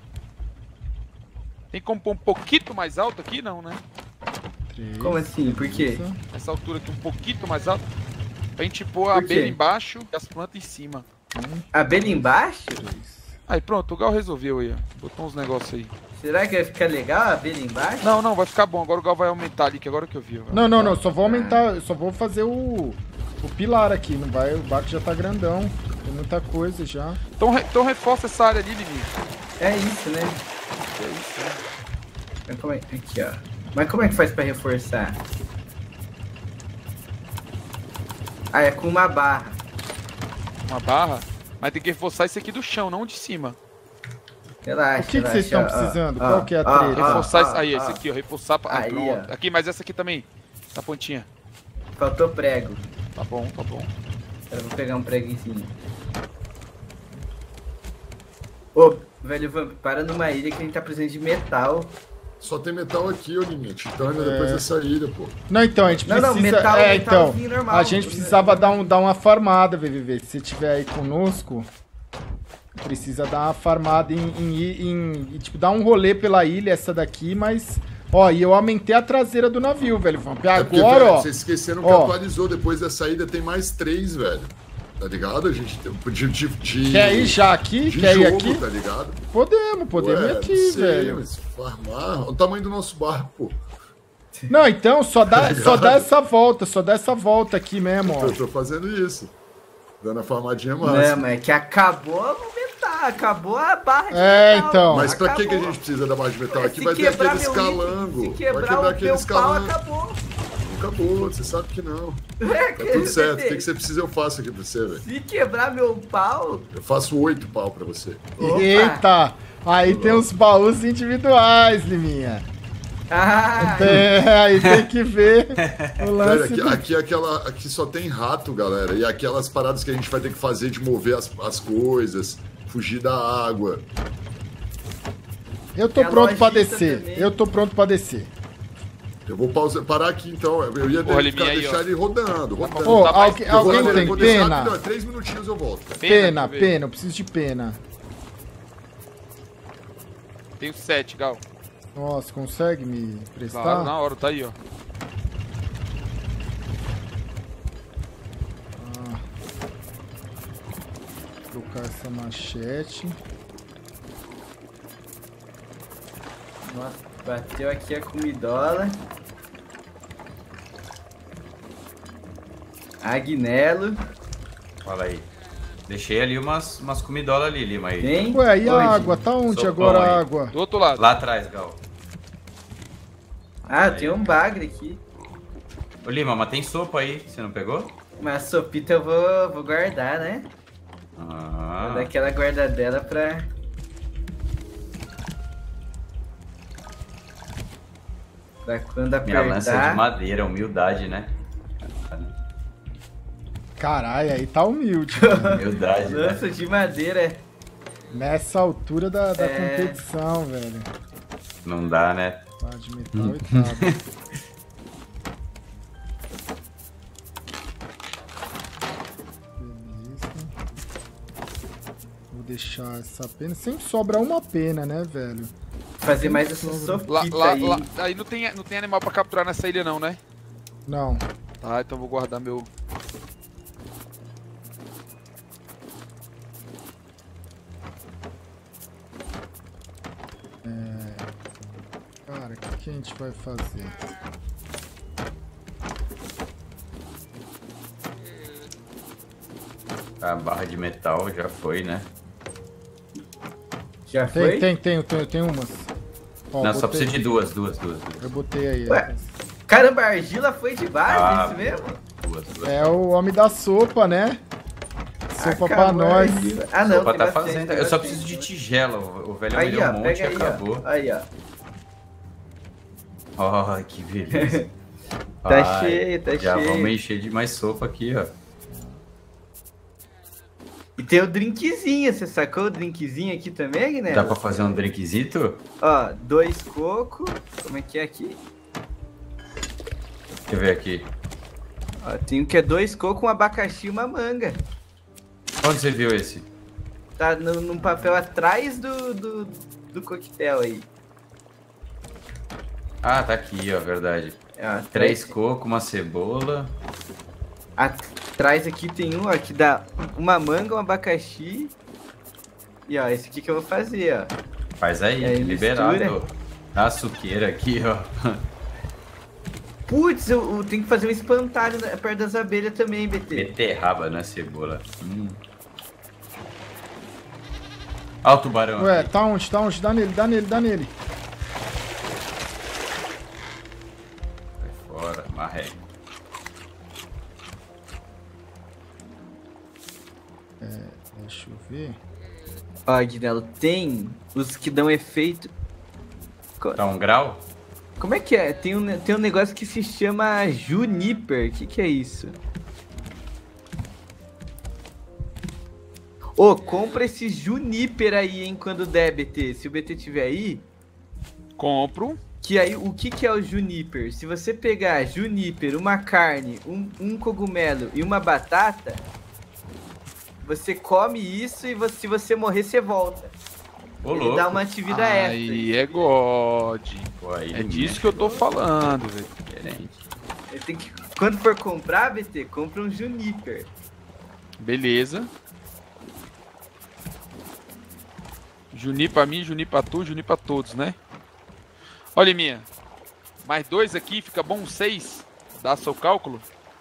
Tem como pôr um pouquinho mais alto aqui? Não, né? Três, Como assim? Por quê? isso. Essa altura aqui um pouquinho mais alto. Pra gente pôr a Por quê? abelha embaixo e as plantas em cima. Abelha embaixo? Três. Aí pronto, o Gal resolveu aí, ó. Botou uns negócios aí. Será que vai ficar legal a abelha embaixo? Não, não, vai ficar bom. Agora o Gal vai aumentar ali, que agora que eu vi. ó. Não, não, não. Só vou aumentar. Só vou fazer o, o pilar aqui. Não vai, o barco já tá grandão. Tem muita coisa já. Então, re- então reforça essa área ali, Liminha. É isso, né? Que é isso, né? Mas como é... Aqui, ó. Mas como é que faz pra reforçar? Ah, é com uma barra. Uma barra. Mas tem que reforçar esse aqui do chão, não de cima. Relaxa, O que que relaxa, vocês estão ó, precisando? ó, Qual que é a ó, treta? ó, Reforçar ó, esse. Aí, ó. esse aqui, ó. Reforçar. Pra... Ah, Aí, pronto. ó. Aqui, mas essa aqui também. Na pontinha. Faltou prego. Tá bom, tá bom. Eu vou pegar um preguinho. Ô, velho, vamos, para numa ilha que a gente tá precisando de metal. Só tem metal aqui, ô Liminha. Titânio É. depois dessa ilha, pô. Não, então, a gente Não, precisa... não, metal- é, então, metalzinho normal. a gente precisava dar, um, dar uma farmada, V V V. Se você estiver aí conosco, precisa dar uma farmada em, em, em- em, tipo, dar um rolê pela ilha, essa daqui, mas... Ó, e eu aumentei a traseira do navio, velho. Vamp. É porque, Agora, velho, ó... vocês esqueceram que ó. atualizou. Depois da saída tem mais três, velho. Tá ligado? A gente tem de, de, de, Quer ir já aqui? de Quer ir jogo, aqui? tá ligado? Podemos, podemos Ué, ir aqui, não sei, velho. Mas farmar. Olha o tamanho do nosso barco, pô. Não, então, só dá, Tá só ligado? dá essa volta, só dá essa volta aqui mesmo, ó. Eu tô fazendo isso. Dando a farmadinha Não, massa. mas é que acabou a movimentar, acabou a barra de É, metal. então. Mas pra que, que a Acabou. gente precisa da barra de metal? Aqui Se vai ter quebrar aquele meu escalango. item, Se Vai quebrar quebrar o aquele meu pau, escalango. acabou. Acabou, você sabe que não. É, Tá tudo certo. O que, que você precisa eu faço aqui pra você, velho. Se quebrar meu pau... Eu faço oito pau pra você. Opa. Eita! Aí tem os baús individuais, Liminha. Ah, É, aí tem que ver o Velho, lance aqui, do... aqui, aquela, aqui só tem rato, galera. E aquelas paradas que a gente vai ter que fazer de mover as, as coisas, fugir da água. Eu tô É a pronto pra lojista descer. também. Eu tô pronto pra descer. Eu vou pausar, parar aqui então. Eu ia Porra, ficar, Liminha aí, deixar ó. ele rodando, rodando. Ô, Tá mais- alguém, Eu vou- alguém eu tem vou descer pena? rapidão, três minutinhos eu volto. Pena, deixa eu ver. pena. Eu preciso de pena. Tenho sete, Gal. Nossa, consegue me prestar? Claro, na hora, tá aí, ó. Trocar essa machete. nossa, bateu aqui a comidola. Agnello. Fala aí. Deixei ali umas, umas comidolas ali, Lima. Aí. Tem? Ué, e a Hoje. água? Tá onde Sopão agora a aí. água? Do outro lado. Lá atrás, Gal. Ah, tem um bagre aqui. Ô, Lima, mas tem sopa aí. Você não pegou? Mas a sopita eu vou, vou guardar, né? Ah. Vou dar aquela guardadela pra... Pra quando Minha lança é de apertar... madeira, humildade, né? Caralho, aí tá humilde. Humildade, né? Lança de madeira. Nessa altura da, da É. competição, velho. Não dá, né? Tá de metal oitavo. Beleza. Vou deixar essa pena. Sempre sobra uma pena, né, velho? Fazer mais essa Lá, sopita lá, aí. lá, aí não tem, não tem animal pra capturar nessa ilha não, né? Não. Tá, então vou guardar meu... Cara, o que, que a gente vai fazer? A barra de metal já foi, né? Já foi? Tem, tem, tem, tem, tem umas. Ó, Não, só botei- precisa de duas, duas, duas. duas. Eu botei aí. Ué. Caramba, a argila foi de base, Ah, isso mesmo? Duas, duas. É o homem da sopa, né? Sopa pra Acabou a nós. argila. Ah, não, Sopa tem tá bastante, fazendo. tem Eu só bastante. preciso de tigela. O o velho me Aí, deu ó, um monte pega e aí, acabou. ó. Aí, ó. Ai, que beleza. Tá Ai, cheio, tá já cheio. vamos encher de mais sopa aqui, ó. E tem o drinkzinho, você sacou o drinkzinho aqui também, né? Dá pra fazer um drinkzito? Ó, dois coco. Como é que é aqui? Deixa eu ver aqui. Ó, tem um que é dois coco, um abacaxi e uma manga. Onde você viu esse? Tá no, num papel atrás do, do, do coquetel aí. Ah, tá aqui, ó, verdade. Ó, Três atrás- cocos, uma cebola. Atrás aqui tem um, ó, que dá uma manga, um abacaxi. E ó, esse aqui que eu vou fazer, ó. Faz aí, E aí, liberado. mistura. A suqueira aqui, ó. Putz, eu, eu tenho que fazer um espantalho na- perto das abelhas também, B T. Beterraba na cebola. Hum. Olha o tubarão. Ué, aqui. tá onde? Tá onde? Dá nele, dá nele, dá nele. Sai fora, marreco. Deixa eu ver. Ó, Guinelo, tem os que dão efeito. Co- Tá um grau? Como é que é? Tem um, tem um negócio que se chama Juniper. O que, que é isso? Ô, compra esse Juniper aí, hein, quando der, B T. Se o B T tiver aí. Compro. Que aí, o que, que é o Juniper? Se você pegar Juniper, uma carne, um, um cogumelo e uma batata, você come isso e você- se você morrer, você volta. Ô, Ele louco. dá uma atividade extra. Aí é God. Pô, aí É ele disso mexe que eu tô falando, velho. diferente. Ele tem que, quando for comprar, B T, compra um Juniper. Beleza. Juni pra mim, Juni pra tu, Juni pra todos, né? Olha, minha. Mais dois aqui, fica bom seis. Dá seu cálculo?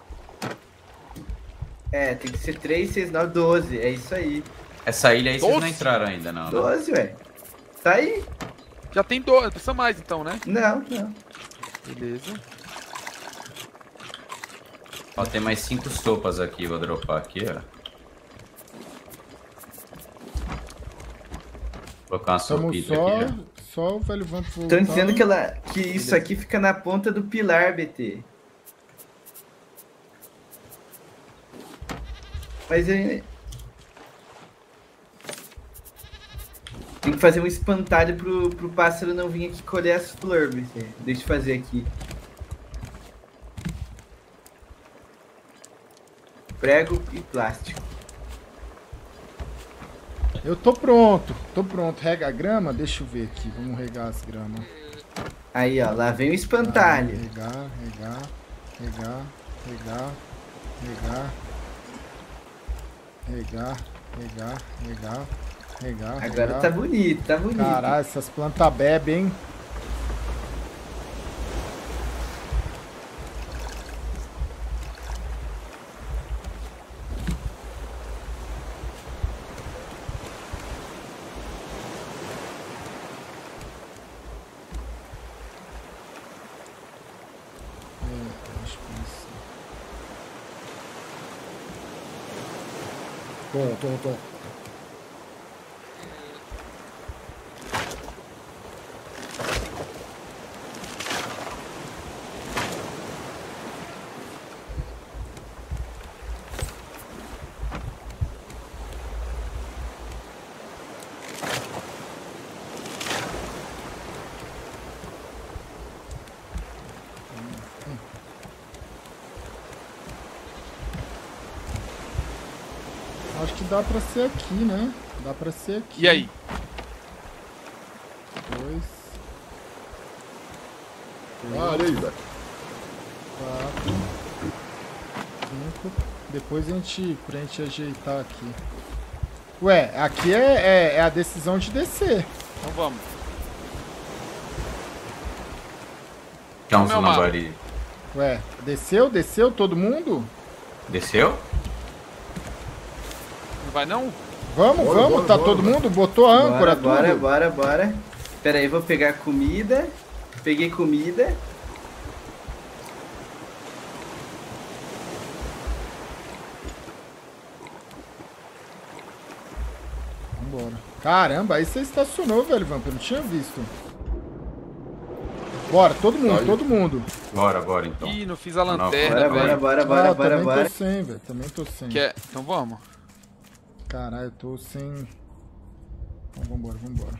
É, tem que ser três, seis, nove, doze. É isso aí. Essa ilha aí vocês não Doze? entraram ainda, não, né? doze, ué. Tá aí? Já tem dois, precisa mais então, né? Não, não. Beleza. Ó, tem mais cinco sopas aqui, vou dropar aqui, ó. Vou colocar uma Estamos sopita só, aqui, ó. só o velho vampo voltar. Estão dizendo que, ela, que isso aqui fica na ponta do pilar, B T. Mas é... Tem que fazer um espantalho pro, pro pássaro não vir aqui colher as flores, B T. Deixa eu fazer aqui. Prego e plástico. Eu tô pronto, tô pronto. Rega a grama? Deixa eu ver aqui. Vamos regar as gramas. Aí, ó, lá vem o espantalho. Regar, regar, regar, regar, regar, regar, regar, regar, regar. Agora regar. tá bonito, tá bonito. Caralho, essas plantas bebem, hein? Tom, tom, tom. Acho que dá pra ser aqui, né? Dá pra ser aqui. E aí? Dois. Ah, olha aí, velho. Quatro. Cinco. Depois a gente, pra gente ajeitar aqui. Ué, aqui é, é, é a decisão de descer. Então vamos. Quer um Meu mapa. sonambari? Ué, desceu? Desceu todo mundo? Desceu? Não vai não? Vamos, Bora, vamos, bora, tá bora, todo bora. mundo? Botou a âncora, Bora, bora, tudo? bora, bora. Pera aí, vou pegar comida. Peguei comida. Vambora. Caramba, aí você estacionou, velho, Vamp, eu não tinha visto. Bora, todo mundo, Aí. todo mundo. Bora, bora então. Ih, não fiz a Não, lanterna, Bora, bora, velho. bora, bora, ah, bora, também bora. tô sem, velho, também tô sem. Quer... Então vamos. Caralho, eu tô sem... Então, vambora, vambora.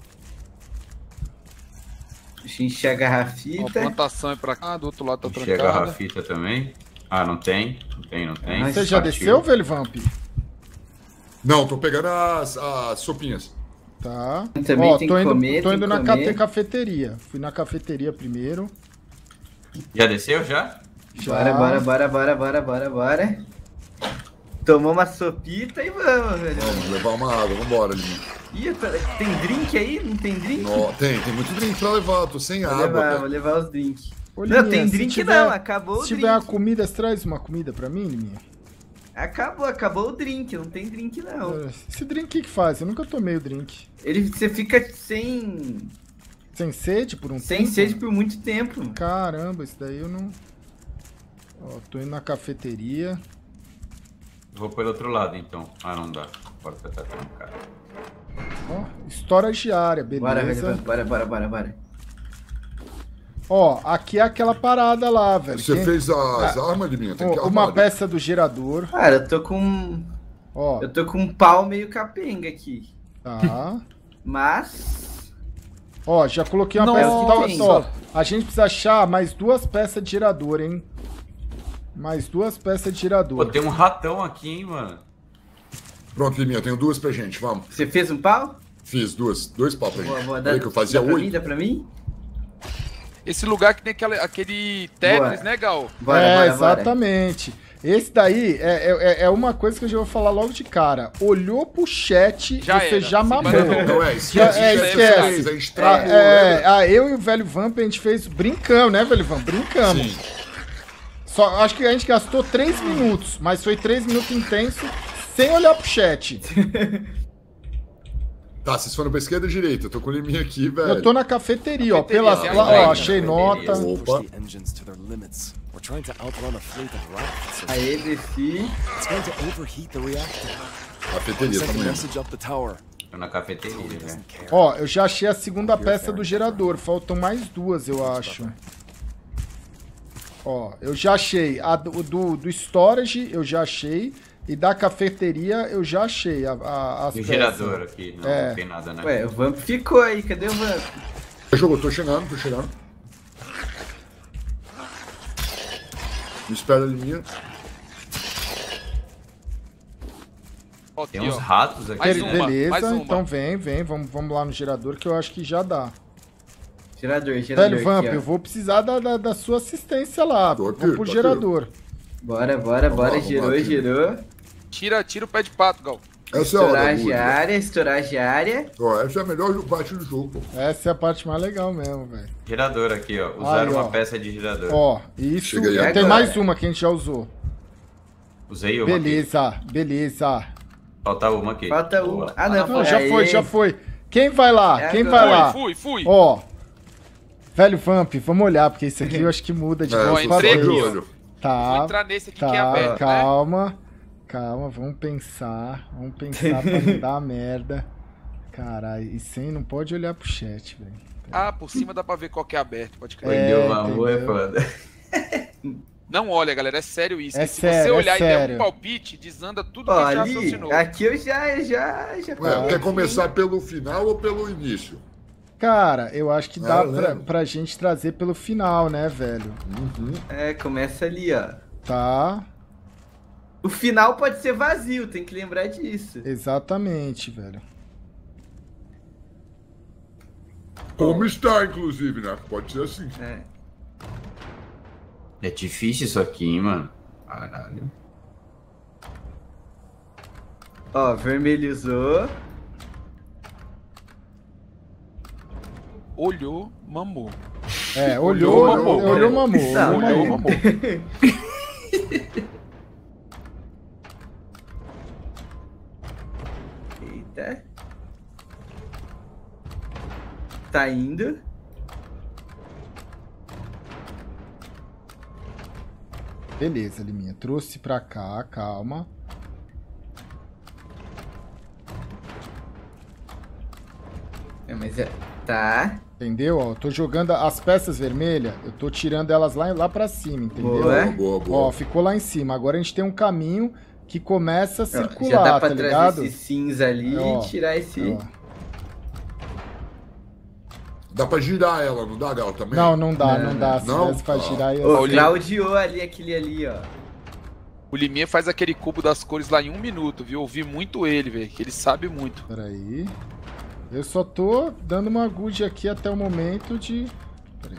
Deixa eu encher a Ó, a garrafita. plantação é pra cá, do outro lado tá Encher a trancada. garrafita também. Ah, não tem? Não tem, não tem. Ai, Você já Partiu. desceu, velho, Vamp? Não, tô pegando as, as sopinhas. Tá. Também Ó, tem tô que indo, comer, tô tem indo que na comer. café- cafeteria. Fui na cafeteria primeiro. Já desceu, já? Já. Bora, bora, bora, bora, bora, bora, bora. Tomou uma sopita e vamos, velho. Vamos levar uma água, vambora, Liminha. Ih, eu tô- tem drink aí? Não tem drink? Nó, tem, tem muito drink pra levar, tô sem Vou água, levar, velho. vou levar os drinks. Ô, Não, Liminha, tem se drink tiver- não, acabou o Se tiver uma drink. comida, você traz uma comida pra mim, Liminha? Acabou, acabou o drink, não tem drink não. Esse drink o que que faz? Eu nunca tomei o drink. Ele, você fica sem, Sem sede por um sem tempo? sede por muito tempo. Caramba, isso daí eu não... Ó, tô indo na cafeteria. Vou pelo outro lado então. Ah, não dá. A porta tá trancada. Ó, storage área, Bora, velho, beleza. bora, bora, bora, bora. Ó, aqui é aquela parada lá, velho. Você Quem- fez as armas, Liminha? Tem que Ó, uma armar. peça do gerador. Cara, eu tô com. Ó, Eu tô com um pau meio capenga aqui. tá. Mas. Ó, já coloquei uma Nossa! peça. Tá, ó, a gente precisa achar mais duas peças de gerador, hein? Mais duas peças de Pô, gerador. tem um ratão aqui, hein, mano. Pronto, Liminha, tenho duas pra gente, vamos. Você fez um pau? Fiz duas, dois pau pra gente. Vou, vou dar, Peraí que eu fazia dá pra mim? oito. Dá pra mim? Esse lugar que tem aquele, aquele Tetris, Bora. né, Gal? Bora, é, bora, bora. exatamente. Esse daí é, é, é uma coisa que eu já vou falar logo de cara. Olhou pro chat, Já você era. já Se mamou. banana- Então é, Já, esquece, é, esquece. esquece. A gente Ah, travou, é, lembra? ah, eu e o velho Vamp, a gente fez brincando, né, velho Vamp? Brincamos. Sim. Só, acho que a gente gastou três minutos, mas foi três minutos intenso, sem olhar pro chat. Tá, vocês foram pra esquerda ou direita? Eu tô com o Liminha aqui, velho. Eu tô na cafeteria, ó. Cafeteria, Pelas, você lá, acha ó, aí? achei Cafeteria. nota. Opa. Push the engines to their limits. We're trying to outrun a fleet of rockets. So Aê, desci. it's going to overheat the reactor. Cafeteria, Send tamo a indo. message up the tower. Tô na cafeteria, He né? doesn't care. Ó, eu já achei a segunda peça do gerador. Faltam mais duas, eu acho. Ó, eu já achei. A do, do, do storage, eu já achei. E da cafeteria, eu já achei a, a, as E o peças. gerador aqui, não, É. não tem nada, né? Ué, o Vamp ficou aí, cadê o Vamp? Jogou, tô chegando, tô chegando. Me espera, Liminha. Ó, Tem aqui, uns ó. ratos aqui, Mais Be- uma, né? Beleza, mais uma. então vem, vem. Vamos, vamos lá no gerador, que eu acho que já dá. Gerador, gerador. Velho Vamp, aqui, ó. eu vou precisar da, da, da sua assistência lá. Tô Vamos aqui, pro tô gerador. Bora, bora, Vamos bora. lá, vamos Girou, lá, aqui. girou. Tira, tira o pé de pato, Gal. Essa é a hora, Estoragem Buda. área, estoragem área. Ó, essa é a melhor parte do jogo, pô. Essa é a parte mais legal mesmo, velho. Gerador aqui, ó. Usaram Aí, ó. uma peça de gerador. Ó, isso. Chega aí Tem agora. mais uma que a gente já usou. Usei uma aqui. Beleza, beleza. Falta uma aqui. Falta Boa. uma. Ah, não, Não, já Aê. foi, já foi. Quem vai lá? É Quem agora. vai lá? Fui, fui, fui. Ó. Velho Vamp, vamos olhar, porque isso aqui eu acho que muda de É, vez Ó, em eu entrei tô de aqui, ó. olho. Vou Tá, entrar nesse aqui que é tá, aberto, né? calma. calma, vamos pensar. Vamos pensar pra não dar merda. Caralho, e sem não pode olhar pro chat, velho. Ah, por cima dá pra ver qual que é aberto, pode crer. É, Deu amor, é entendeu? foda. Não olha, galera, é sério isso. É se sério, você é olhar e der sério. um palpite, desanda tudo Ó, que já ali, raciocinou. aqui eu já, já, já... Ué, quer começar pelo final ou pelo início? Cara, eu acho que dá Ah, pra, lembro. pra gente trazer pelo final, né, velho? Uhum. É, começa ali, ó. Tá, O final pode ser vazio, tem que lembrar disso. exatamente, velho. Como está, inclusive, né? Pode ser assim. É. É difícil isso aqui, hein, mano. Caralho. Ó, vermelhizou. Olhou, mamou. É, olhou, Olhou, olhou, mamou. olhou, mamou. Não, olhou, Olhou, mamou. mamou. Eita. Tá indo. Beleza, Liminha. Trouxe pra cá, calma. É, mas é... Tá. Entendeu? Ó, eu tô jogando as peças vermelhas, eu tô tirando elas lá, lá pra cima, entendeu? Boa. Boa, boa, boa. Ó, ficou lá em cima. Agora a gente tem um caminho que começa a Ó, circular, já dá pra tá trazer ligado? esse cinza ali Ó, e tirar esse... Ó. Dá pra girar ela, não dá, Gal, também? Não, não dá, Não, não dá. Se não? desse pra Ah. girar, ia... Ô, Olha- claudiou ali aquele ali, ó. O Liminha faz aquele cubo das cores lá em um minuto, viu? Ouvi muito ele, velho, que ele sabe muito. Peraí. Eu só tô dando uma good aqui até o momento de... Peraí.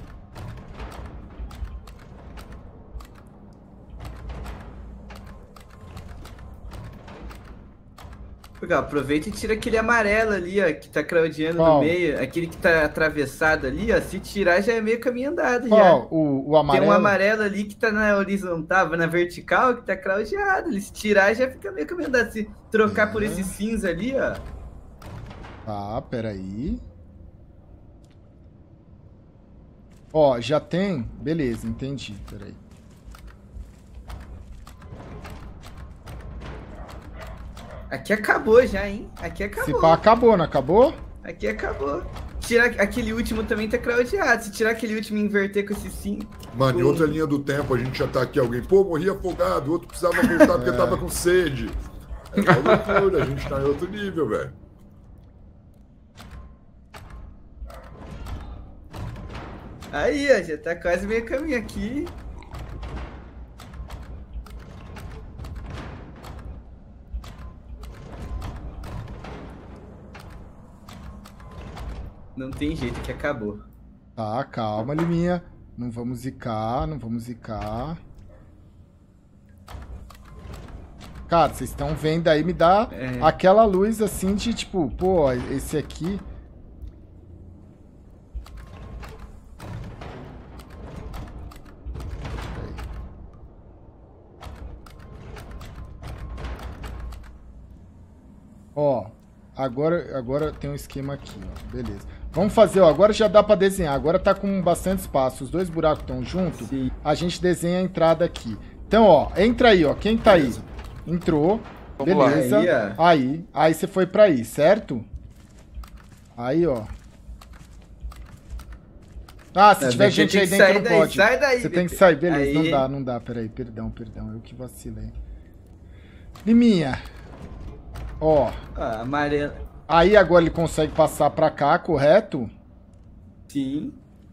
Legal, aproveita e tira aquele amarelo ali, ó, que tá craudiando Qual? no meio. Aquele que tá atravessado ali, ó. Se tirar já é meio caminho andado já. Ó, o, o amarelo... Tem um amarelo ali que tá na horizontal, na vertical, que tá craudiado. Ele se tirar já fica meio caminho andado. Se trocar por É. esse cinza ali, ó. Tá, peraí. Ó, já tem... Beleza, entendi. Peraí. Aqui acabou já, hein? Aqui Se acabou. pá, acabou, não acabou? Aqui acabou. Tirar aquele último também tá craudiado. Se tirar aquele último e inverter com esse cinza. Mano, em outra linha do tempo, a gente já tá aqui, alguém, pô, morri afogado, o outro precisava voltar porque tava com sede. É uma loucura, a gente tá em outro nível, velho. Aí, ó, já tá quase meio caminho aqui. Não tem jeito que acabou. Tá, calma, Liminha. Não vamos zicar, não vamos zicar. Cara, vocês estão vendo aí, me dá É. aquela luz assim de tipo, pô, esse aqui... Ó, agora, agora tem um esquema aqui, ó. Beleza. Vamos fazer, ó. Agora já dá pra desenhar. Agora tá com bastante espaço. Os dois buracos estão juntos. Sim. A gente desenha a entrada aqui. Então, ó, entra aí, ó. Quem tá aí? Entrou. Vamos lá. Beleza. Aí, ó. Aí, aí você foi pra aí, certo? Aí, ó. Ah, se Não, tiver tem gente que aí sair dentro, não daí, pode. sai daí, Você tem que B T. sair, beleza. Aí. Não dá, não dá. Peraí, perdão, perdão. Eu que vacilei. Liminha. Ó. Ó, amarelo. Aí agora ele consegue passar pra cá, correto? Sim.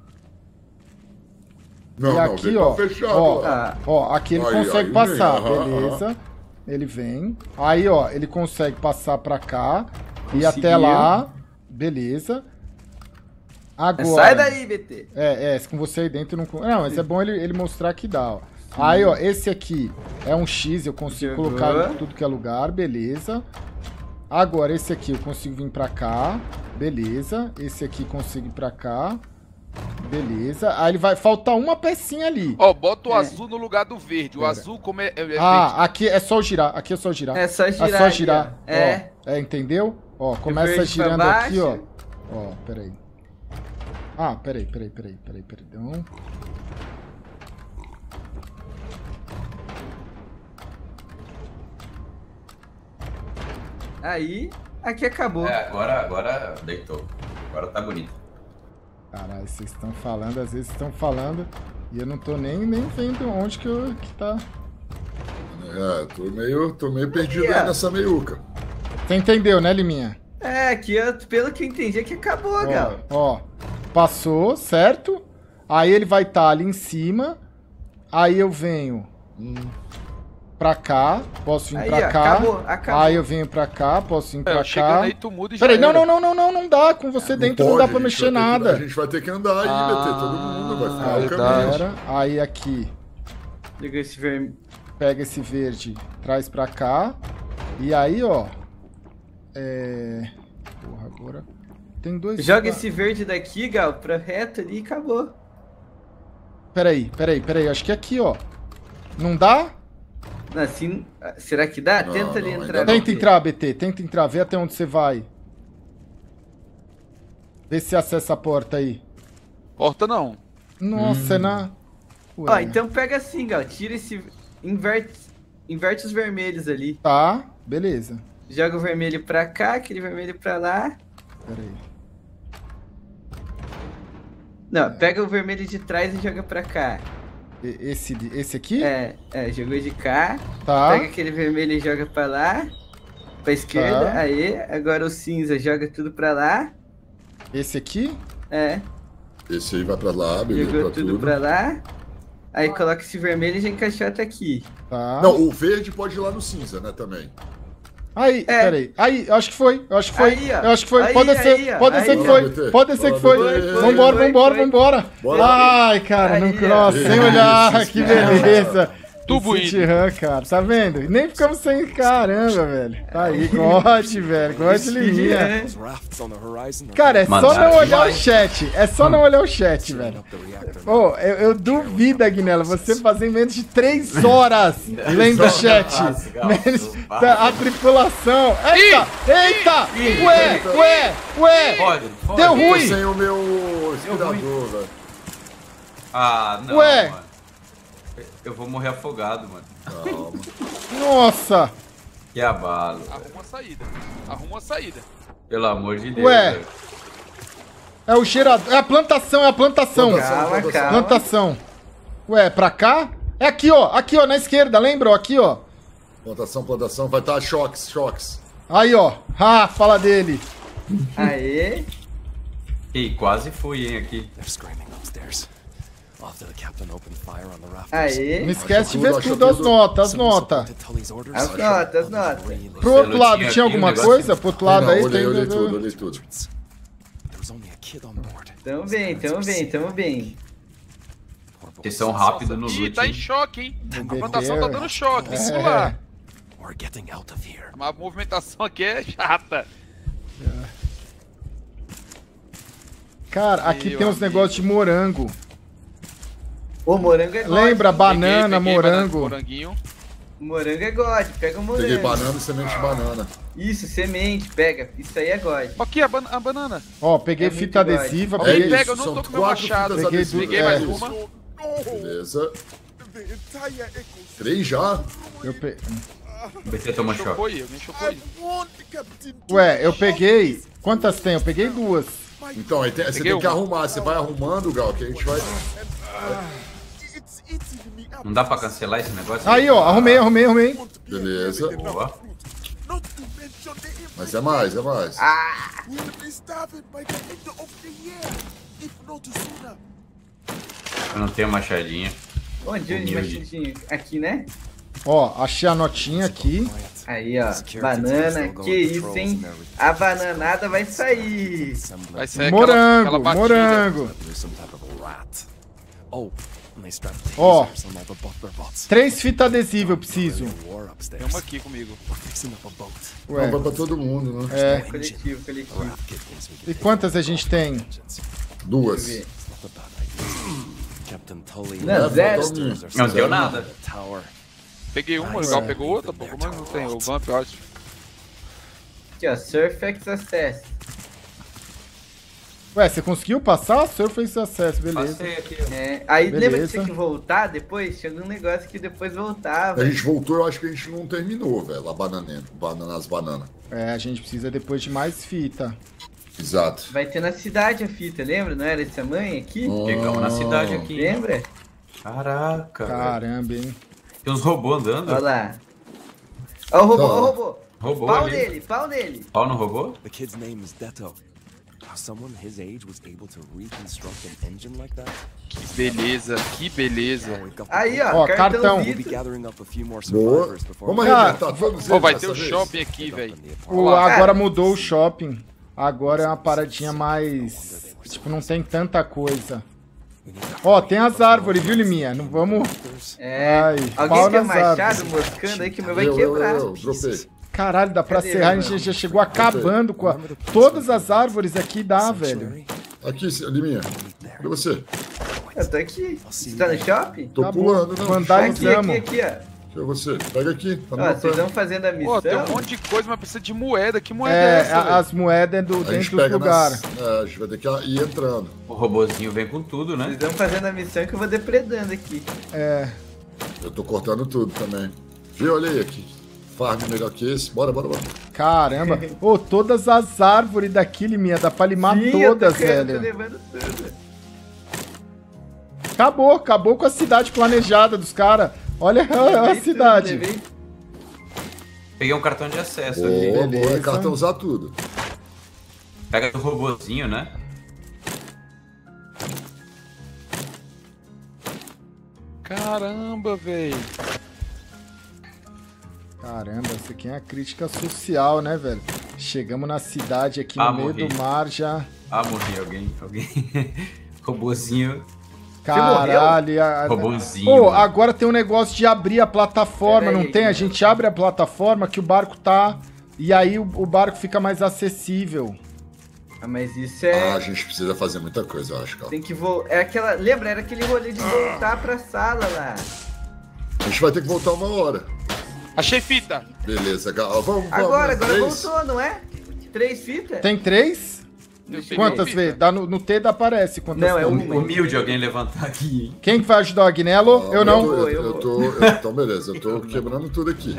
Não, e não, aqui, vem ó, tá fechado ó, lá. Ah, ó, aqui ele Aí, consegue aí passar, vem, aham, beleza. Ele vem. Aí, ó, ele consegue passar pra cá e Conseguiu. até lá, beleza. Agora... sai daí, B T. É, é, com você aí dentro não... Não, mas é bom ele, ele mostrar que dá, ó. Aí, ó, esse aqui é um X, eu consigo Jogou. colocar em tudo que é lugar, beleza. Agora, esse aqui eu consigo vir pra cá, beleza. Esse aqui consigo ir pra cá, beleza. Aí ele vai... Faltar uma pecinha ali. Ó, bota o É. azul no lugar do verde. O Pera. azul como é, é, é verde. Ah, aqui é só girar, aqui é só girar. É só girar. É só ali, girar. ó. É. Ó, é, entendeu? Ó, começa verde pra girando aqui, ó. baixo. Ó, peraí. Ah, peraí, peraí, peraí, peraí, perdão. Aí, aqui acabou. É, agora, agora deitou. Agora tá bonito. Caralho, vocês estão falando, às vezes estão falando, e eu não tô nem, nem vendo onde que, eu, que tá. É, tô meio, tô meio perdido Aí, aí ó. nessa meiuca. Você entendeu, né, Liminha? É, aqui, eu, pelo que eu entendi, aqui acabou, Ó, Gal. ó, passou, certo? Aí ele vai estar ali em cima. Aí eu venho pra cá, posso vir Aí, pra ó, cá. acabou, acabou. Aí eu venho pra cá, posso vir É, pra eu cá. chegando aí, tu muda e já Peraí, não, era. não, não, não, não, não dá. Com você dentro não, pode, dá pra a gente mexer vai ter que- nada. a gente vai ter que andar aí, Ah, B T, todo mundo vai ficar Aí, o verdade. caminho. galera, aí aqui, Liga esse vermelho. pega esse verde, traz pra cá. E aí, ó. É. Porra, agora. Tem dois. Joga esse verde daqui, Gal, pra reto ali e acabou. Peraí, peraí, peraí. Acho que é aqui, ó. Não dá? Não, assim, será que dá? Não, Tenta ali não, entrar. ainda não. Tenta entrar, B T. Tenta entrar. Vê até onde você vai. Vê se acessa a porta aí. Porta não. Nossa, é na. Ué. Ó, então pega assim, Gal. Tira esse... Inverte, inverte os vermelhos ali. Tá, beleza. Joga o vermelho pra cá, aquele vermelho pra lá. Peraí. Não, pega o vermelho de trás e joga pra cá. E- Esse, de- esse aqui? É, é, jogou de cá. Tá. Pega aquele vermelho e joga pra lá. Pra esquerda, Tá. aí. Agora o cinza joga tudo pra lá. Esse aqui? É, Esse aí vai pra lá, beleza, jogou pra tudo tudo. pra lá. Aí coloca esse vermelho e já encaixota aqui. Tá. Não, o verde pode ir lá no cinza, né, também. Aí, É. peraí. Aí, eu acho que foi. Eu acho que foi. Aí, ó. Eu acho que foi. Aí, pode aí, ser. ó. Pode ser Aí, que ó. foi. B T. Pode ser que Bora, foi. B T. Vambora, Foi, vambora, foi. vambora. Bora. Ai, cara, não Aí, ó. cross. Sem olhar. Que beleza. Tubo City Run, cara. Tá vendo? Nem ficamos sem. Caramba, velho. Tá aí. Gote, velho. Gote liminha. Those rafts on the horizon are Cara, é só Mandaram não olhar o demais. chat. É só não olhar o chat, filling velho. up the reactor. Ô, eu, eu duvido, Aguinela, você fazer em menos de três horas lendo o chat. Nossa, Gal, Menos- para. tá, a tripulação. Eita! Eita! Ih, Ué, ué, ué! Pode, pode. Deu Tô ruim! sem o meu inspirador, velho. Ah, não, Ué. mano. Eu vou morrer afogado, mano. Calma. Nossa! Que abalo. Arruma uma saída. Arruma uma saída. Pelo amor de Deus. Ué. velho. É o gerador. É a plantação, é a plantação. Plantação. Calma, calma. Plantação. Ué, pra cá? É aqui, ó. Aqui, ó, na esquerda, lembra? Ó, aqui, ó. Plantação, plantação, vai estar choques, choques. Aí, ó. Ah, fala dele. Aê. Ih, quase fui, hein, aqui. They're screaming upstairs. After the captain opened fire on the rafters. Não Aê. esquece de tudo, ver acha tudo, as tudo. notas, as Someone notas. supported Tully's orders. As notas, as notas. Really? Pro outro Você lado, tinha tinha aqui um alguma negócio- coisa? Pro outro lado Não, aí olhei, tem. olhei tudo, olhei tudo. There was only a kid on board. Tamo bem, tamo bem, tamo bem. Poor boy. Vocês são rápidos no Ih, loot. tá em hein? choque, hein? A B T, plantação tá dando choque, vem É. por lá. We're getting out of here. Mas a movimentação aqui é chata. Cara, aqui Meu tem uns amigo. negócios de morango. Ô, morango é god. Lembra? Banana, Peguei, peguei morango. banana, moranguinho. Morango é god. Pega o Peguei morango. banana e semente de banana. Isso, semente, pega. Isso aí é god. Aqui a, ban a banana. Ó, peguei É muito fita God. adesiva, É peguei. isso, pega, eu não são tô com meu quatro machado. fitas Peguei adesivas. duas- Peguei é. mais uma. Beleza. Três já? Eu pe... O B T toma choque. Chocou aí, alguém chocou aí. Ué, eu peguei. Quantas tem? Eu peguei duas. Então, aí tem- você Peguei tem que uma. arrumar. Você vai arrumando, Gal, que a gente vai... Não dá pra cancelar esse negócio? Aí, ó, arrumei, arrumei, arrumei. Beleza. Boa. Mas é mais, é mais. Eu não tenho machadinha. Onde, onde, Humilde. machadinho? Aqui, né? Ó, achei a notinha aqui. Aí, ó. Banana. Que isso, hein? A bananada vai sair. Vai ser Morango, aquela, aquela batida. morango. There's some type of a rat. Oh, and they strapped Ó. tasers on all the butler bots. Três fitas adesivas eu preciso. War upstairs. Tem uma aqui comigo. We're fixing up a boat. Ué, Não, vai pra todo mundo, né? é. Coletivo, The coletivo. raft kid thinks we can E take quantas a gente tem? engines. Duas. Deixa eu ver. It's not a bad idea. Captain Tully. Não, É, zero. falta um. Não deu nada. Tower. Peguei uma, o Nice. Gal pegou outra, pô. Como é que não tem? O Vamp, eu acho. Aqui, ó. Surfax Access. Ué, você conseguiu passar? Surface Access, beleza. Passei aqui, ó. É, aí lembra que Beleza. tinha que voltar depois? Tinha algum negócio que depois voltava. A gente voltou, eu acho que a gente não terminou, velho, a banana, banana, as bananas. É, a gente precisa depois de mais fita. Exato. Vai ter na cidade a fita, lembra? Não era esse tamanho aqui? Chegamos na cidade aqui. Lembra? Caraca, velho. Caramba, hein? Tem uns robôs andando. Olha lá. Ó o robô, ó o Tá. robô. Robô Pau ali. nele, pau nele. Pau no robô? The kid's name is Deto. Someone his age was able to reconstruct an engine like that? Que beleza, que beleza. Now we've got the Aí, boat. ó, Ó, cartão. We'll be cartãozito. gathering up a few more Boa. survivors before Vamos we arrebentar todos Pô, eles vai dessa ter o vez. shopping aqui, velho. O, Cara. agora mudou o shopping. Agora é uma paradinha mais... Tipo, não tem tanta coisa. Ó, tem as árvores, viu, Liminha? Não vamos... É. Ai, Alguém pau tem um nas machado árvores. moscando aí que o meu vai Eu, eu, quebrar. eu, eu, dropei. Caralho, dá pra Cadê, serrar, a meu? gente já chegou acabando com a... Todas as árvores aqui dá, velho. Sanctuary? Aqui, Liminha. Cadê você? Eu tô aqui. Você tá no shopping? Tô Acabou. pulando, não. Vandalizamos. Aqui, aqui, aqui, ó. Cadê você? Pega aqui. Tá no Ó, meu vocês pé. estão fazendo a missão. Pô, tem um monte de coisa, mas precisa de moeda. Que moeda é, É, essa, a- velho? as moedas é do, A gente dentro do pega lugar. nas... É, a gente vai ter que ir entrando. O robozinho vem com tudo, Vocês né? estão fazendo a missão que eu vou depredando aqui. É, Eu tô cortando tudo também. Viu? Olha aí aqui. Farm melhor que esse. Bora, bora, bora. caramba. Ô, todas as árvores daqui, Liminha, dá pra limar Sim, eu tô todas, querendo, tô velho. levando tudo. Acabou, acabou com a cidade planejada dos caras. Olha a, a Levei tudo, cidade. levei. Peguei um cartão de acesso ali. Boa, boa. beleza. É cartão usar tudo. Pega o robozinho, né? Caramba, velho. Caramba, isso aqui é a crítica social, né, velho? Chegamos na cidade aqui no Ah, meio morri. do mar já. Ah, morri alguém. Alguém. Robozinho. Caralho. a- Robozinho. Pô, mano. agora tem um negócio de abrir a plataforma, Pera não aí, tem? A mano. gente abre a plataforma que o barco tá. E aí o, o barco fica mais acessível. Ah, mas isso é... Ah, a gente precisa fazer muita coisa, eu acho, cara. Tem que voltar. É aquela. Lembra? Era aquele rolê de voltar pra sala lá. A gente vai ter que voltar uma hora. Achei fita. Beleza, cara. Vamos, vamos. Agora, né? agora Três? voltou, não é? Três fitas? Tem três? Eu peguei Quantas fita. vezes? Dá no, no T dá aparece quantas Não, é tem. uma. Humilde alguém levantar aqui, hein? Quem que vai ajudar o Agnello? Ah, eu não. tô- Eu, Eu eu vou. tô. eu- então, beleza. Eu tô quebrando tudo aqui.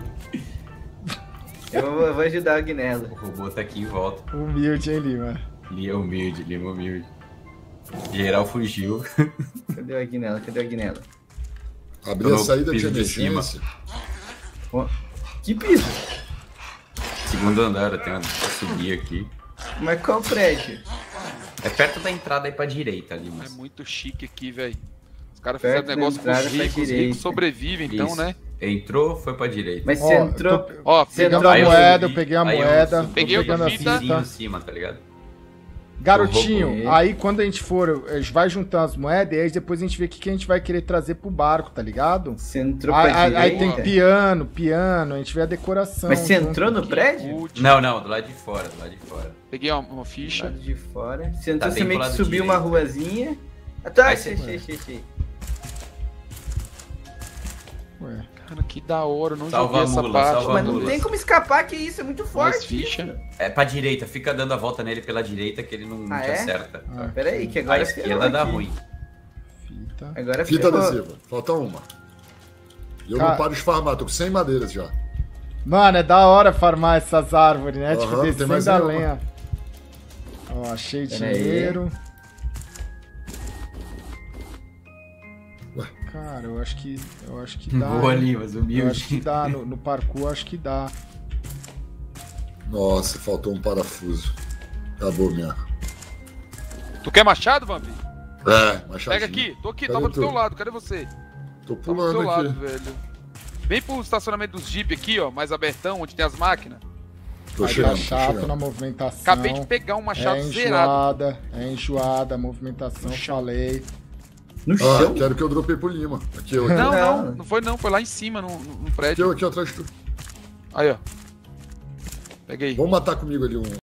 Eu vou, eu vou ajudar o Guinelo. O robô tá aqui em volta. Humilde, hein, Lima? Ele é humilde, Lima humilde. Geral fugiu. Cadê o Aguinelo? Cadê o Aguinelo? Abrir Tô a no saída de piso de cima. emergência. Ó, que piso? Segundo andar, eu tenho que subir aqui. Mas qual prédio? É perto da entrada aí pra direita ali, É mas. muito chique aqui, velho. Os caras Perto fizeram negócio da com os entrada pra ricos. Os direita. ricos sobrevivem, então, Isso. né? Entrou, foi pra direita. Mas Ó, você eu entrou. tô Ó, Você pegando entrou- a Aí eu moeda, subi, eu peguei a aí eu moeda, subi. tô Peguei pegando a outra fita. Vizinho em fita. cima, tá ligado? Garotinho, roubei. aí quando a gente for, a gente vai juntando as moedas e aí depois a gente vê o que, que a gente vai querer trazer pro barco, tá ligado? Você entrou Aí, pra aí- direita? aí tem piano, piano, a gente vê a decoração. Mas você junto. entrou no prédio? Putz, Não, não, do lado de fora, do lado de fora. Peguei uma, uma ficha. Lado de fora. Você entrou, Tá você bem meio pro que lado subiu direito. uma ruazinha. Ah, tá, Aí achei, você- achei, achei, achei. Ué. Cara, que da hora, eu não Salva joguei a essa mula, parte. salva a Mas mano. não mula. tem como escapar que isso é muito Mais forte. ficha. É pra direita, fica dando a volta nele pela direita que ele não Ah, te é? acerta. Ah, Pera aí, que A agora esquerda ferrou dá aqui. ruim. fita. Agora Fita ferrou. adesiva. Falta uma. E eu Cara- não paro de farmar, tô com cem madeiras já. Mano, é da hora farmar essas árvores, né? Aham, tipo, tem descendo mais a nenhuma. lenha. Ó, achei Pera aí. dinheiro. Ué. Cara, eu acho que. Eu acho que dá. Boa hein? ali, mas Eu acho que humilde. dá. No, no parkour, acho que dá. Nossa, faltou um parafuso. Acabou minha. Tu quer machado, Vampi? É, machadinho. Pega aqui, tô aqui, Pega tava do tu. teu lado, cadê você? Tô Tava do pulando teu lado, aqui. velho. Vem pro estacionamento dos Jeep aqui, ó, mais abertão, onde tem as máquinas. Tô Aí chegando, tá tô chato chegando. na movimentação. Acabei de pegar um machado é zerado. enjoada, é enjoada, a movimentação, eu falei. No Ah, chão? quero que eu dropei pro Lima. Aqui, eu, aqui, Não, Não. não, não foi não, foi lá em cima, no, no no aqui, prédio. eu, aqui atrás de tu. Aí, ó. Peguei. Vamos matar comigo ali um.